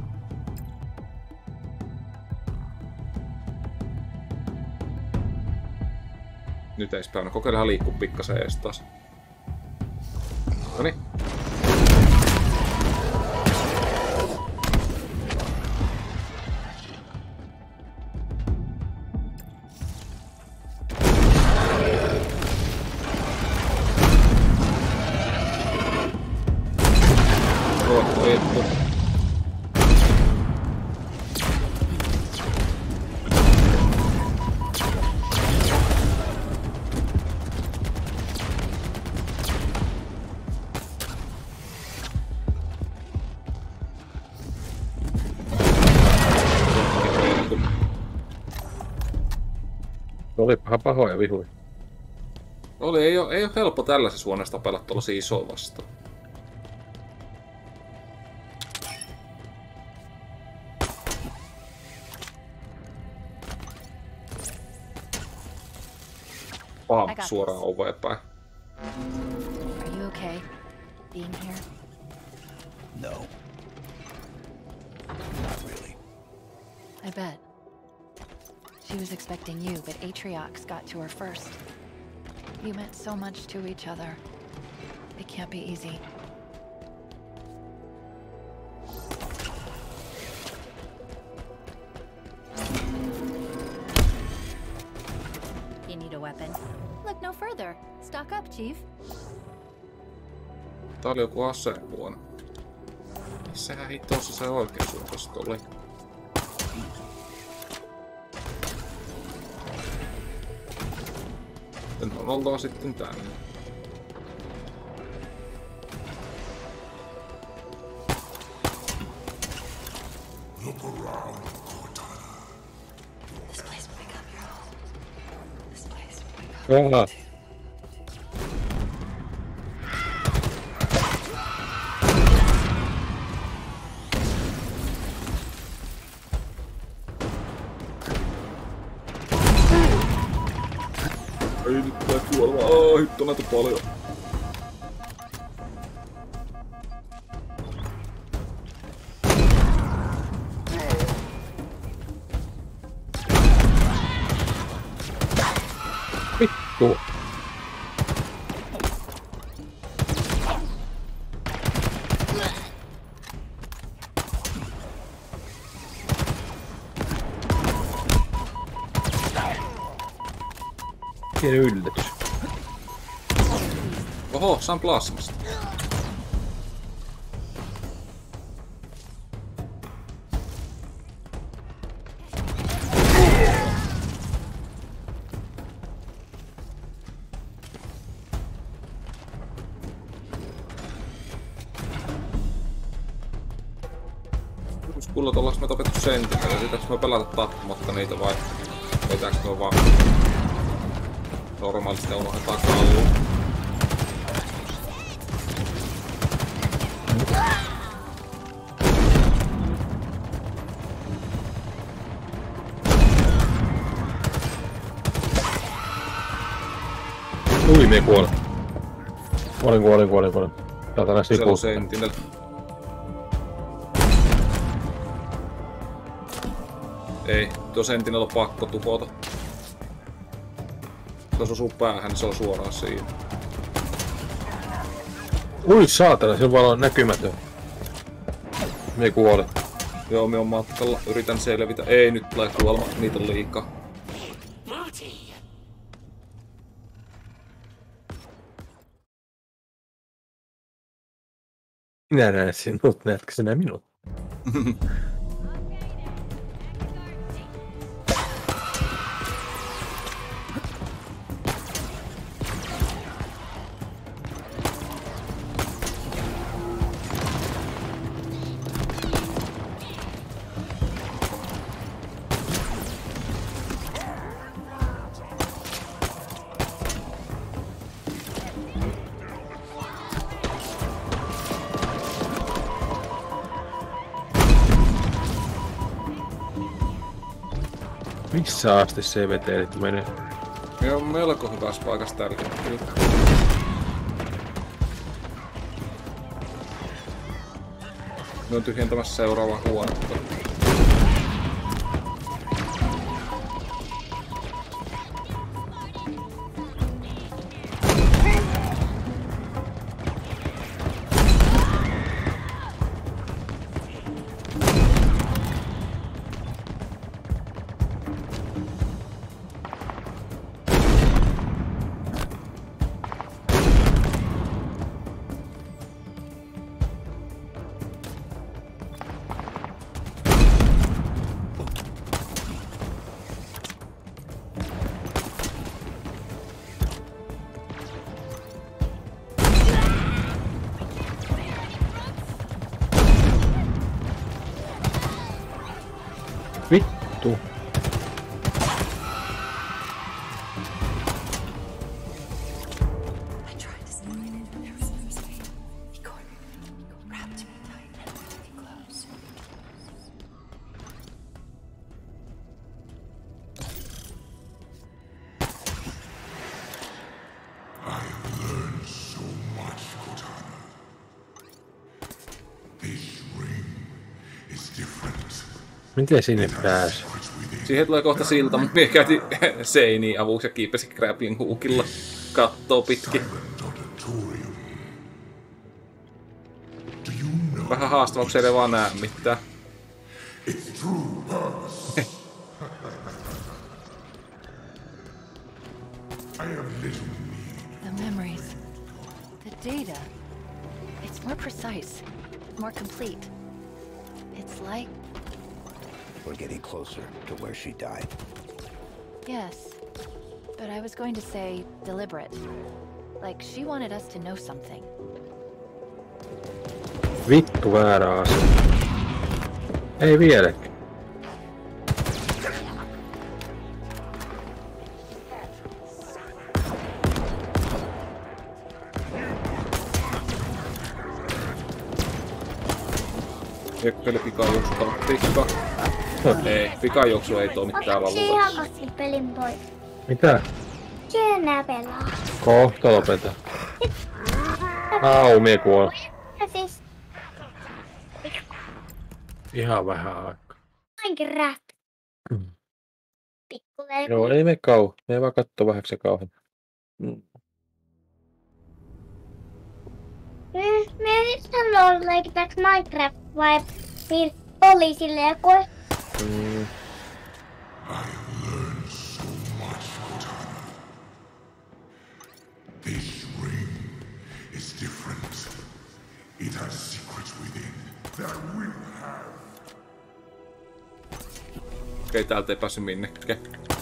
Nyt ei späynä. Kokeillaan liikkuu pikkasen ees taas. Noniin. Vittu. Olipahan pahoja vihuja. Oli, ei oo, ei oo helppo tällaisessa huoneessa tapella tuollaisia isoa vastaan. Pam, suoraan oveen päin. Are you okay being here? No. Not really. I bet. She was expecting you, but Atriox got to her first. You meant so much to each other. It can't be easy. You need a weapon? Look no further. Stock up, Chief. Tää oli joku asehuone. Missähän hittossa se oikeasuuntaisesti oli? Sitten on oltava sitten tänne. Look around, Cortana. This place will become your home. This place will become Jaha. Ei nyt tää kuolema. Aa, hitto näitä paljon. Vittu. Pieni yllätys. Oho, saan plasmasta. Kullot ollaanko me tapettu sentinellä? Pitääkö me pelata tappamatta niitä vai pitääkö me vaan normaalisti unohdetaan kalluun? Ui, mie kuole. Kuolin, kuolin, kuolin, kuolin. Täältä näin Se on sivusta. sentinel. Ei, tuo sentinel on pakko tuhota. Jos osuu päähän, niin se on suoraan siinä. Ui saatana, se on vaan näkymätön. Mie kuolin. Joo, me on matkalla. Yritän selvitä. Ei, nyt tulee kuolema. Niitä on liikaa. Minä näen sinut, näetkö sinä minut? Missä asti C V T menee? Me on melko hyvässä paikassa tällä hetkellä. Me on tyhjentämässä seuraavan huonetta. Vittu. Miten sinne pääsi? Siihen tulee kohta silta, mutta mie käytin seiniä avuksi ja kiipesin grappling hookilla kattoo pitkin. Vähän haastavaa, kun se ei vaan näe mitään. Its true purpose. I have little need. The memories. The data. It's more precise. More complete. It's like... We're getting closer to where she died. Yes. But I was going to say deliberate. Like she wanted us to know something. Vittu väärä asia. Ei vieläkään. Jökkeli pikajuoksu taktiikka. Ei, pikajuoksu ei toimi täällä luulassa. pelin pois. Mitä? Siellä pelaa. Kohta lopeta. Au, mie kuolen. Siis Ihan vähän aikaa. Minecraft. Pikkuvelku. Joo, ei me kau. Me vaan kattoo vähäksi se kauhean. Mm. Me nyt haluan leikitääks Minecraft vai poliisille ja koe? Mm. This ring is different. It has secrets within that will have. Okei, täältä ei päässyt minnekään.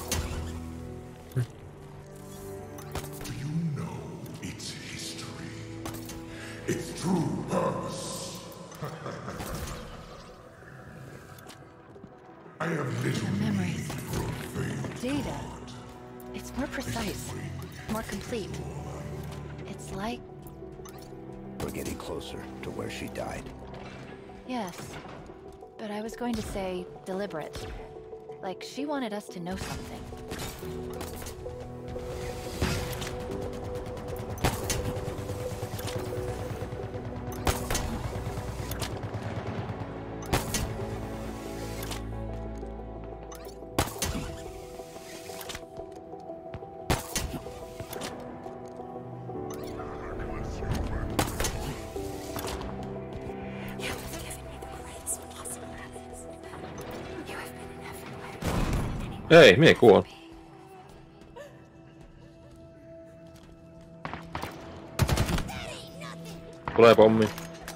Do you know its history? Its true purpose? I have little Memories. need for faith. Data. It's more precise. More complete. It's like... We're getting closer to where she died. Yes. But I was going to say deliberate. Like she wanted us to know something. Ei, mie kuol. Tulee pommi.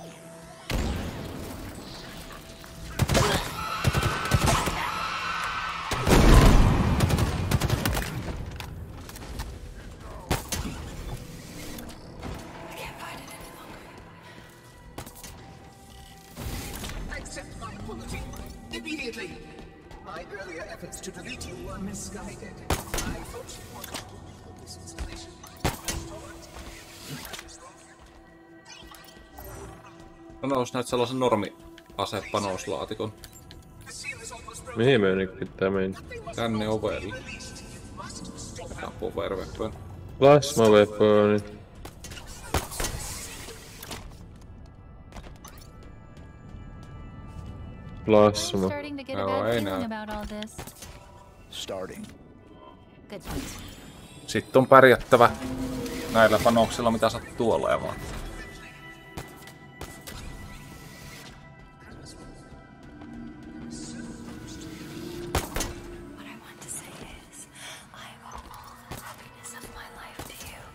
Accept my apology. Immediately. My earlier efforts to delete you were misguided. I thought you wanted to pull this installation. Panos näet sellaisen normi-asepanouslaatikon. Mihin me nyt pitää mennä? Tänne ovelle. Power weapon. Plasma weaponi. Plasma. Starting to get a Joo, bad ei feeling näy. about all this. Starting. Good point. Sitten on pärjättävä näillä panoksilla, mitä sattuu olemaan. What I want to say is, I owe all the happiness of my life to you.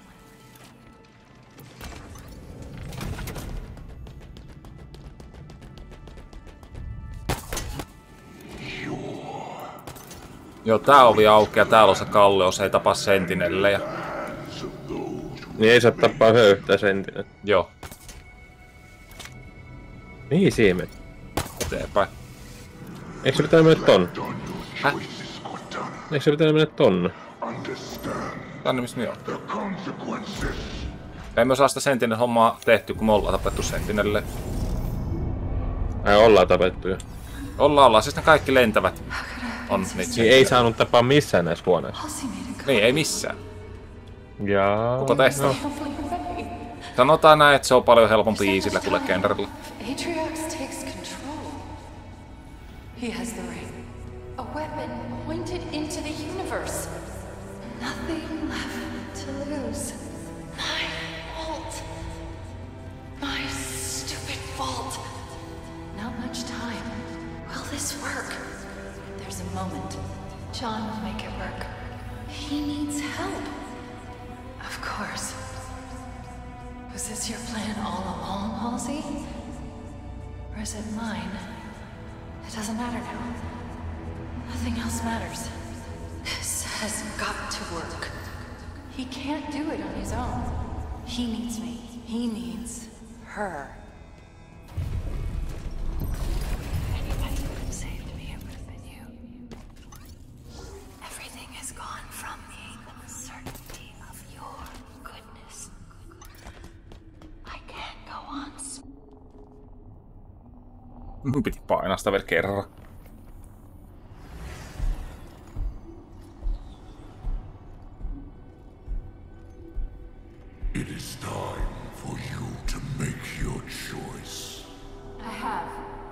Joo, tää ovi aukeaa, täällä on se kalleus, ei tapa sentinellejä. Niin ei saa tappaa höyhtää sentinä. Joo. Mihin siihen? Eteenpäin. Eikö se pitää mennä tonne? Häh? Eikö se pitää mennä tonne? Tänne missä me on. Ei me saa sitä sentinel hommaa tehty, kun me ollaan tapettu sentinelle. Ai ollaan tapettu jo. Ollaan, ollaan. Siis ne kaikki lentävät on niitä. Niin ei saanut tapaa missään näissä huoneissa. Niin, ei missään. Jaa. Kuka teistä? No. Sanotaan näin, että se on paljon helpompi Easillä kuin Legendarilla. Atriox takes control. He has the ring. A weapon pointed into the universe. Nothing left to lose. My fault. My stupid fault. John will make it work. He needs help. Of course. Was this your plan all along, Halsey? Or is it mine? It doesn't matter now. Nothing else matters. This has got to work. He can't do it on his own. He needs me. He needs her. Anybody would have saved me, it would have been you. Everything has gone from me. The certainty of your goodness. I can't go on. Mun piti painaa sitä vielä kerran. It is time for you to make your choice. I have.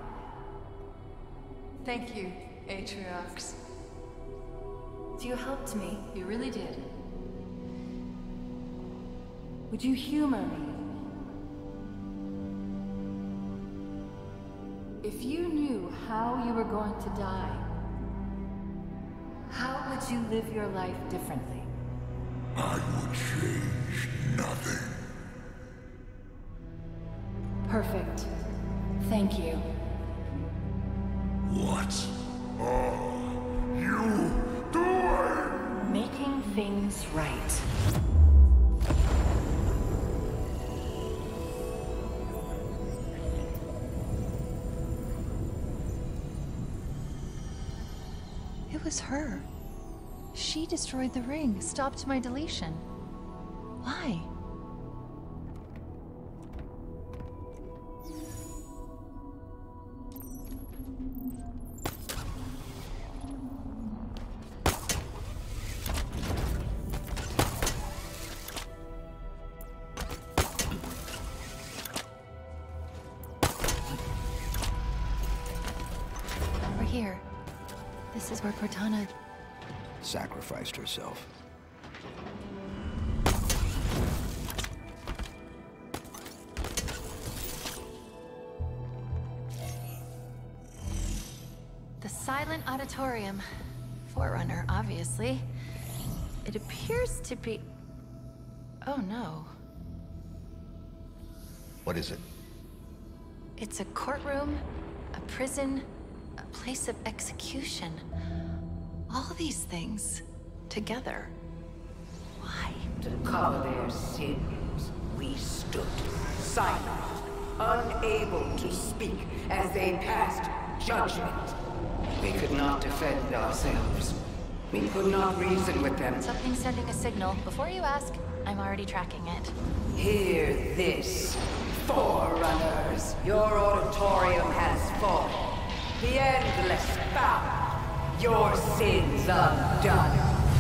Thank you, Atriox. You helped me. You really did. Would you humor me? If you knew how you were going to die, how would you live your life differently? I would change nothing. Perfect. Thank you. What are you doing? Making things right. It was her. She destroyed the ring, stopped my deletion. Why? We're here. This is where Cortana sacrificed herself. The Silent Auditorium. Forerunner, obviously. It appears to be... Oh no. What is it? It's a courtroom, a prison, a place of execution. All these things together. Why? To cover their sins, we stood silent, unable to speak as they passed judgment. We could not defend ourselves. We could not reason with them. Something's sending a signal. Before you ask, I'm already tracking it. Hear this, Forerunners. Your auditorium has fallen. The endless bound. Your sins undone.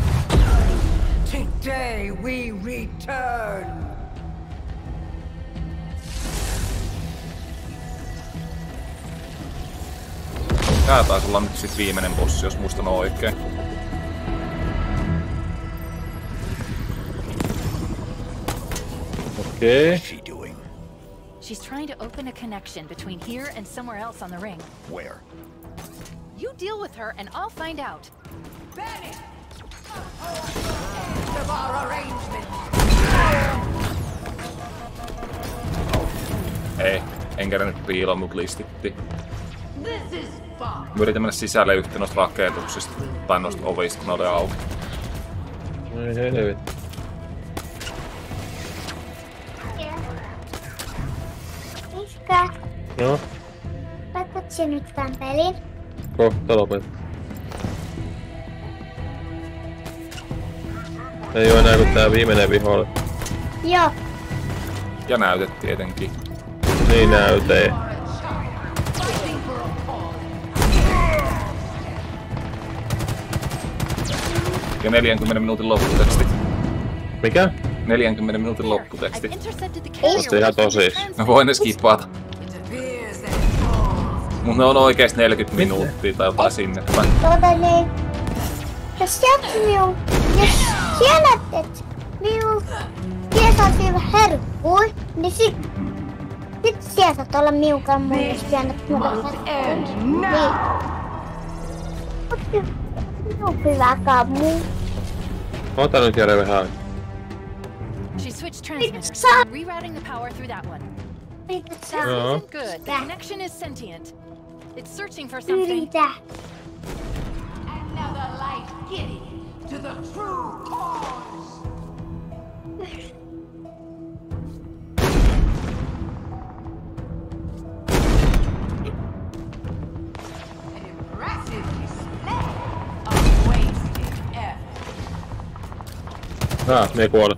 Today we return. Tää taisi olla nyt sit viimeinen bossi, jos muistan oikein. Okay. What's she doing? She's trying to open a connection between here and somewhere else on the ring. Where? You deal with her and I'll find out. Benny! Of our arrangement. Ei, en kerännyt piiloon, mut listitti. This is fine. Mä yritin mennä sisälle yhtä noista rakennuksista tai noista ovista, kun ne oli auki. Ei helvetti. Miska, No, lopetat sä nyt tän pelin? kohta lopetan. Ei oo enää kuin tää viimeinen vihollinen. Joo. Ja näytet tietenkin. Niin näytee. Ja neljänkymmenen minuutin lopputeksti. Mikä? neljänkymmenen minuutin lopputeksti. Ootte ihan tosis. Mä voin ne skippata. Mut ne on oikeesti neljäkymmentä minuuttia tai jotain sinne. Tuota niin. Jos sieltä minun... Jos siellä et minun... Kiesaat herkkui, niin sit... Sit siellä saat olla miukan mun, jos pienät mukaan herkkui. Niin. On hyvä kammu. Ota nyt Jere vähän. She switched transmitters. Rerouting the power through that one. This No. isn't good. The connection is sentient. It's searching for something. Yritä. Another light giddy to the true cause. An impressive display of wasted effort. Ah, me ei kuole.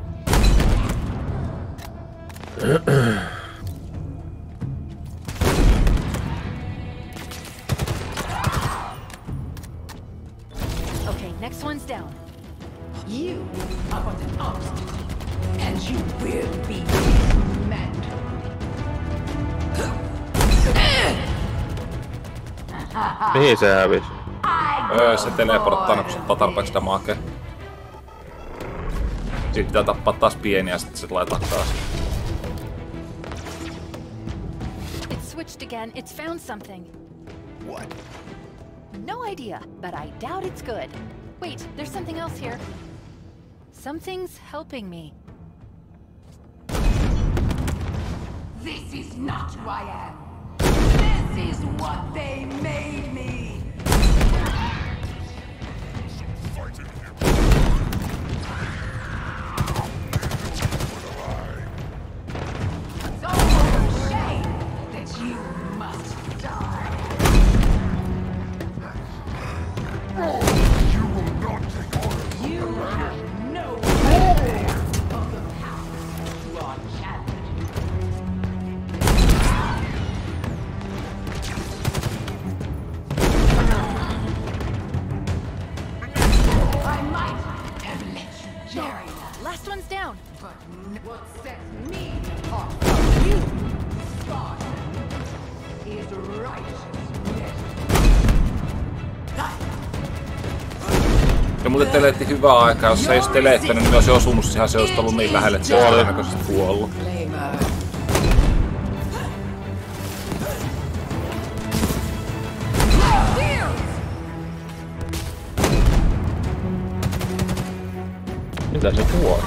Okay, next one's down. You are but an obstacle, and you will be dismantled. Mihin se hävisi? Öö, se teleporttaa, kun se ottaa tarpeeksi damakea. Sitten pitää tappaa taas pieniä ja sitten se laittaa taas. It's switched again. It's found something. What? No idea, but I doubt it's good. Wait, there's something else here. Something's helping me. This is not who I am. This is what they made me. It's almost a shame that you must die. You will not take on. You have no idea of the power you are challenging. I might have let you carry that, Last one's down. but what sets me apart from you, Spartan, is righteousness. Ja muuten teleetti hyvää aikaa, jos se ei olisi teleettänyt, niin olisi osunut siihen, se olisi ollut niin lähelle, että se olisi todennäköisesti kuollut. Mitä se kuoli?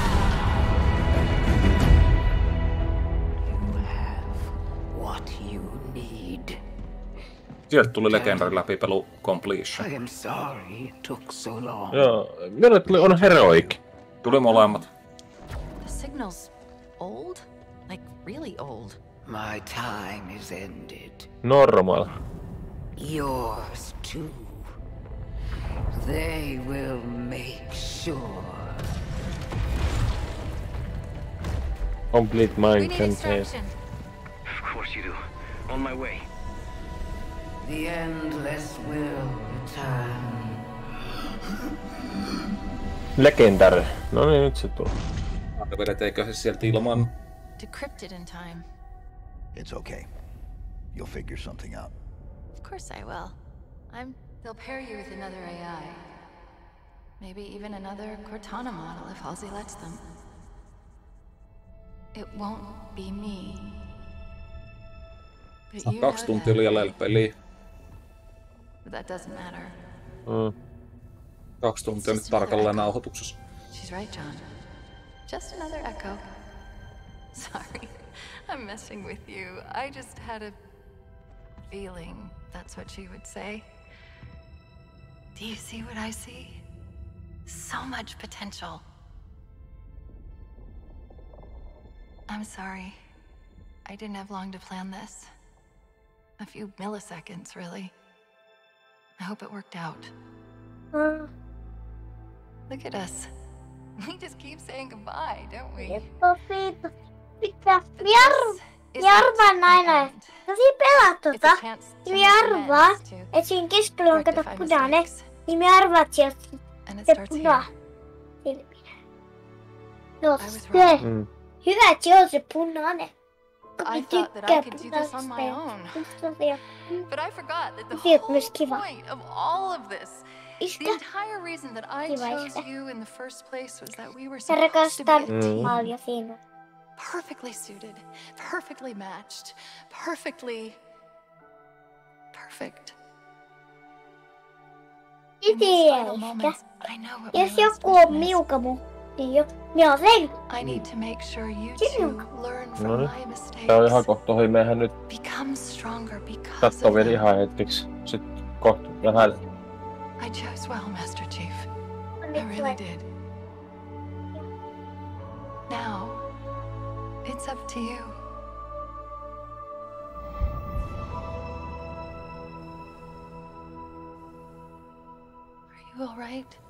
What you need. Sieltä tuli Legendary läpipelu completion. I am sorry it took so long. Joo, minulle tuli on heroic. Tuli molemmat. The signal's old? Like, really old. My time is ended. Normal. Yours too. They will make sure. Complete We mind need contain. extraction. Of course you do. On my way. The endless will return. Legendary. No niin, nyt se tuli. Vedet eikö se sieltä ilman? Decrypted in time. It's okay. You'll figure something out. Of course I will. I'm... They'll pair you with another A I. Maybe even another Cortana model if Halsey lets them. It won't be me. But you Kaksi know tuntia oli jäljellä peliä. But that doesn't matter. Mm. Kaksi tuntia nyt tarkalleen nauhoituksessa. She's right, John. Just another echo. Sorry, I'm messing with you. I just had a feeling that's what she would say. Do you see what I see? So much potential. I'm sorry. I didn't have long to plan this. A few milliseconds, really. I hope it worked out. Mm. Look at us. We just keep saying goodbye, don't we? Tosi, pitää Jar- Jarvan aina. Tosi pelaa tota. Niin me arvaa, että siinä keskellä on kato punainen. Niin me arvaa, että sieltä se puna silminä. No se. Mm. Hyvä, että se on se punainen. I thought that I could do this on my own. But I forgot that the whole point of all of this, the entire reason that I chose you in the first place was that we were supposed to be a team. Perfectly suited, perfectly matched, perfectly perfect. Itiestä. Jos joku on miukamu, niin jo, minä olen sen. I need to make sure you two learn from No niin. my mistakes. Tää on ihan kohta ohi. Mehän nyt Become stronger because kattoo of vielä them. ihan hetkeksi. Sitten kohta vähän. I chose well, Master Chief. I really did. Now, it's up to you. Are you all right?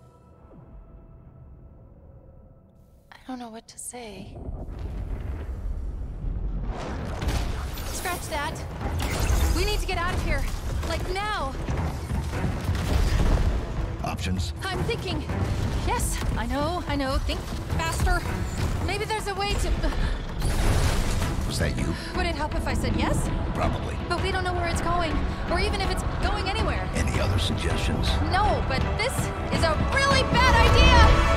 I don't know what to say. Scratch that. We need to get out of here. Like now. Options? I'm thinking. Yes, I know, I know. Think faster. Maybe there's a way to... Was that you? Would it help if I said yes? Probably. But we don't know where it's going, or even if it's going anywhere. Any other suggestions? No, but this is a really bad idea!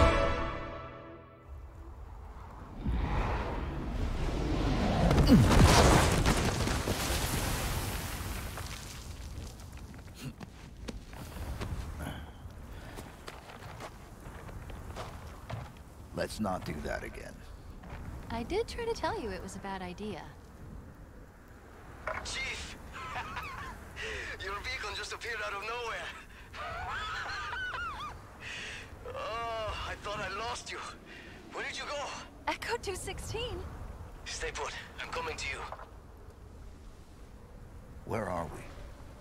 Let's not do that again. I did try to tell you it was a bad idea. Chief! Your beacon just appeared out of nowhere. Oh, I thought I lost you. Where did you go? Echo two sixteen. Stay put. I'm coming to you. Where are we?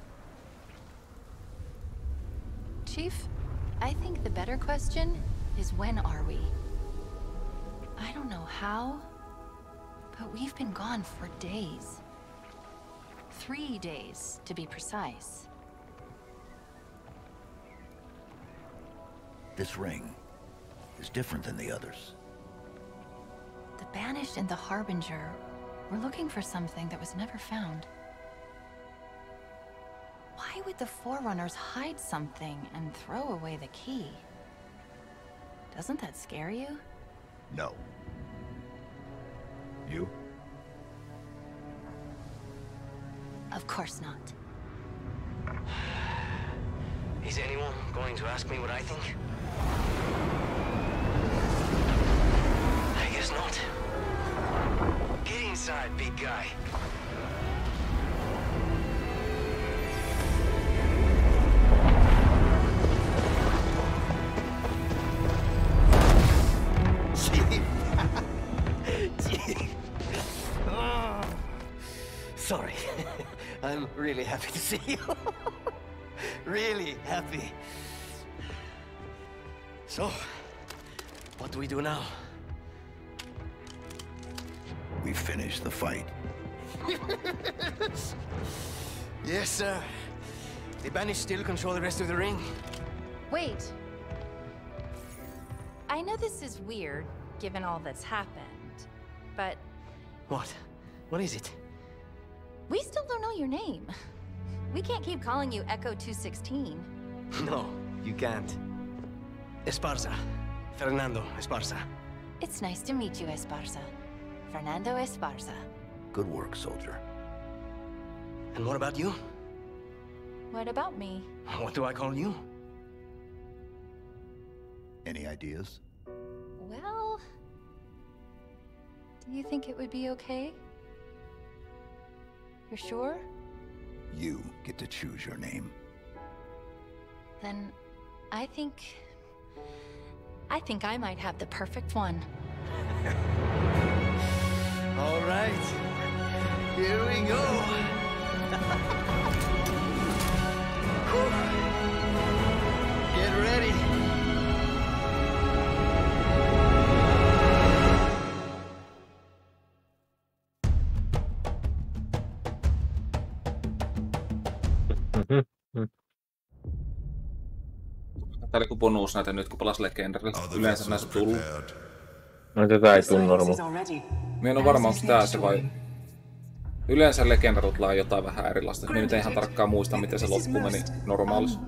Chief, I think the better question is when are we? I don't know how, but we've been gone for days. Three days, to be precise. This ring is different than the others. The Banished and the Harbinger were looking for something that was never found. Why would the Forerunners hide something and throw away the key? Doesn't that scare you? No. You? Of course not. Is anyone going to ask me what I think? I guess not. Get inside, big guy. Oh, sorry. I'm really happy to see you. Really happy. So, what do we do now? We finish the fight. Yes, sir. The Banished still control the rest of the ring. Wait. I know this is weird, given all that's happened, but What? What is it? we still don't know your name. We can't keep calling you Echo two sixteen. No, you can't. Esparza. Fernando Esparza. It's nice to meet you, Esparza. Fernando Esparza. Good work, soldier. And what about you? What about me? What do I call you? Any ideas? Well... Do you think it would be okay? You're sure? You get to choose your name. Then I think... I think I might have the perfect one. All right. Here we go. Get ready. Tää oli kuin bonus näitä nyt, kun pelas Legendarilla. Yleensä näissä tullut. No tätä ei tuu normu. Mä en oo varma, onko tää se vai... Yleensä Legendarilla on jotain vähän erilaista. Mä nyt ei ihan tarkkaan muista, miten se loppu meni normaalissa.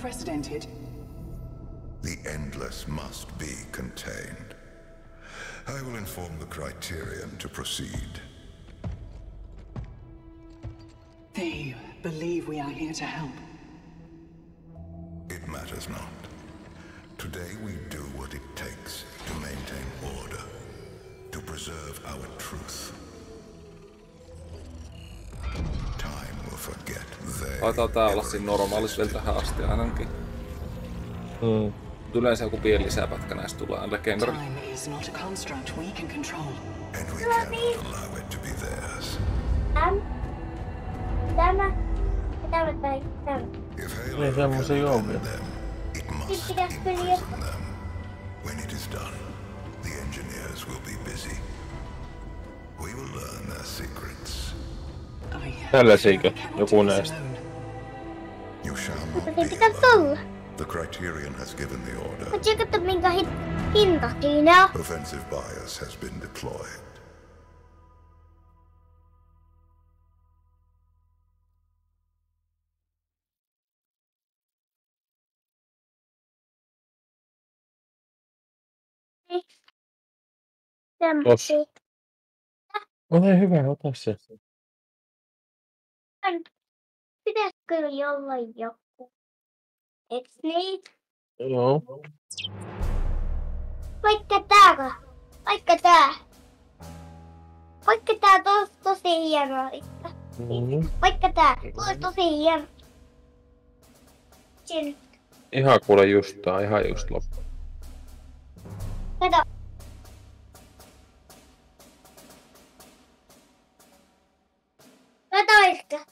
The endless must be contained. I will inform the Criterion to proceed. They believe we are here to help. It matters matters not. Today we do what it takes to maintain order, to preserve our truth. Time will forget they. Taitaa tää olla siinä normaalissa vielä tähän asti ainakin. Mm. Yleensä joku pieni lisäpätkä näistä tulee Legendary. Time is not a construct we can control. And we cannot allow it to be theirs. Tämä. Tämä. Tämä tai tämä. Ei semmosia ole. Must imprison them. When it is done, the engineers will be busy. We will learn their secrets. Tällaisiakö? Joku näistä. You shall not Mutta be se pitää tulla. The Criterion has given the order. Mutta kato minkä hinta siinä on. Offensive bias has been deployed. Tossa. Ole hyvä, ota se. Pitäisikö jollain joku? Eiks niin? Joo. Vaikka tää. Vaikka tää. Vaikka tää tos tosi hienoa. Mm-hmm. Vaikka tää. Tuo tosi hieno. Siin. Ihan kuule just tää, ihan just loppu. Kato. Katoisko?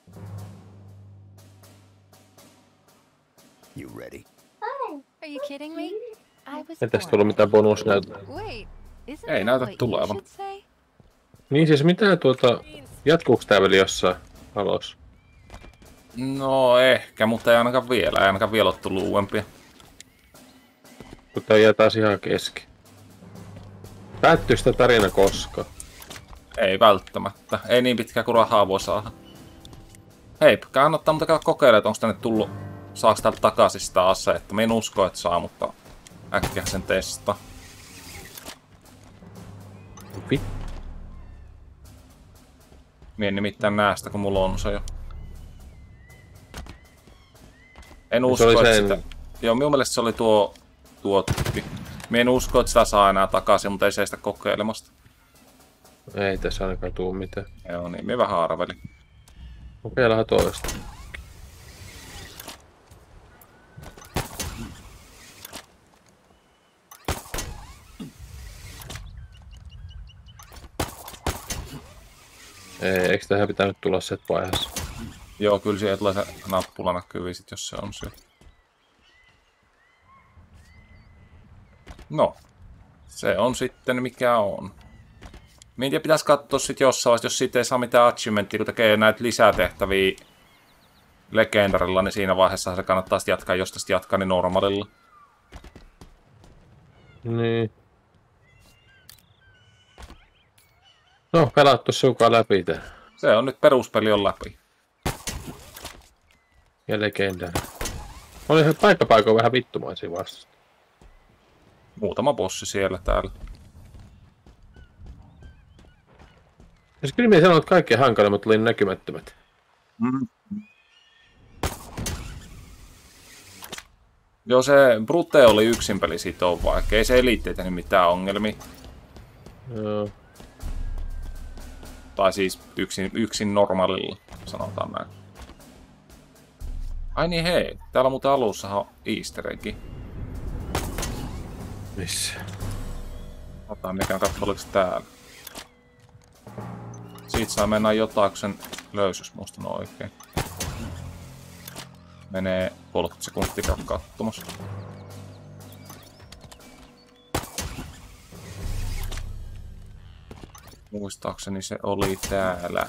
You ready? Are you kidding me? I was Ei tästä tullut mitään bonusnäytöä. Wait, isn't Ei that näytä what you tulevan. should say? Niin siis mitä tuota... Jatkuuks tää vielä jossain alos? No ehkä, mutta ei ainakaan vielä. Ei ainakaan vielä ole tullut uudempia. Kun tää jää taas ihan kesken. Päättyy sitä tarina koskaan? Ei välttämättä. Ei niin pitkään kuin rahaa voi saada. Hei, kannattaa mutta käydä kokeilemaan, että onko tänne tullut... Saaks täältä takaisin sitä asetta? Mä en usko, että saa, mutta äkkiä sen testaa. Vi? Mie en nimittäin näe sitä, kun mulla on se jo. En usko, että sen... sitä... Joo, minun mielestä se oli tuo... tuo tyyppi. Mie en usko, että sitä saa enää takaisin, mutta ei se sitä kokeilemasta. Ei tässä ainakaan tuu mitään. Joo, niin minä vähän arvelin. Kokeillaan toista. Ei, eikö tähän pitänyt tulla set vaiheessa? Joo, kyllä siihen tulee se nappula näkyy sit, jos se on se. No, se on sitten mikä on. Mä en tiedä, pitäis katsoa sit jossain vaiheessa, jos siitä ei saa mitään achievementtia, kun tekee näitä lisätehtäviä Legendarilla, niin siinä vaiheessa se kannattaa sit jatkaa, jos tästä jatkaa, niin normaalilla. Niin. No, pelattu sukaan läpi tää. Se on nyt peruspeli on läpi. Ja Legendary. Oli se paikkapaikoin vähän vittumaisia vastasta. Muutama bossi siellä täällä. Siis kyllä minä sanon, että kaikkein hankalimmat tuli näkymättömät. Mm. Joo, se Brute oli yksin peli siitä on, vaikka ei se Elite tehnyt mitään ongelmia. Joo. Tai siis yksin, yksin normaalilla, sanotaan näin. Ai niin hei, täällä muuten alussahan on easter eggi. Missä? Otetaan mikään katsoa, oliko se täällä. Siitä saa mennä jotain, kun sen löysi, jos muistan oikein. Menee kolmekymmentä sekuntia katsomassa. Muistaakseni se oli täällä.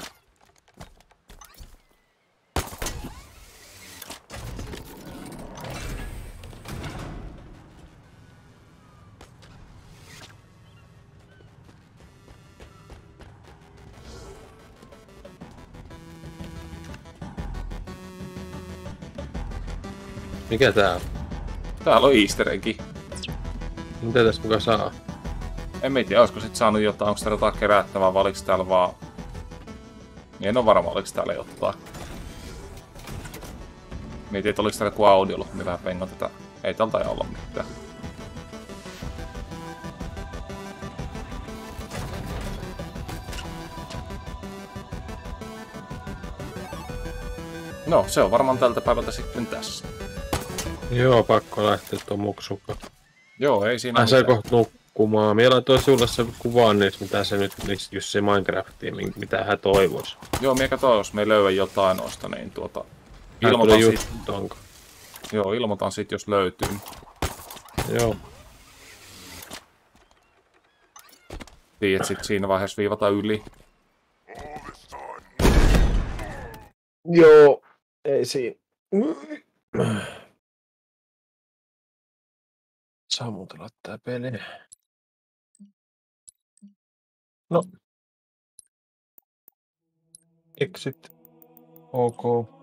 Mikä tää on? Täällä on easter eggi. Mitä tässä mukaan saa? En mä tiedä, olisiko sit saanut jotain, onko täällä jotain kerättävää, vai oliko täällä vaan... En oo varma, oliko täällä jotain. Mietin, että olis täällä joku audiolo, niin vähän pengon tätä. Ei tältä ei olla mitään. No, se on varmaan tältä päivältä sitten tässä. Joo, pakko lähteä tuon muksukkaan. Joo, ei siinä Pääsee kohta nukkumaan. Mie laitoin sulle se kuvaan niistä, mitä se nyt, niistä just se Minecraftiin, mitä hän toivois. Joo, mie katsoin, jos me ei löydä jotain noista, niin tuota... Ilmoitan sit... Joo, ilmoitan sit, jos löytyy. Joo. Tiedät, sit siinä vaiheessa viivata yli. Joo, ei siinä. Sammutella tää peli. No. Exit. Ok.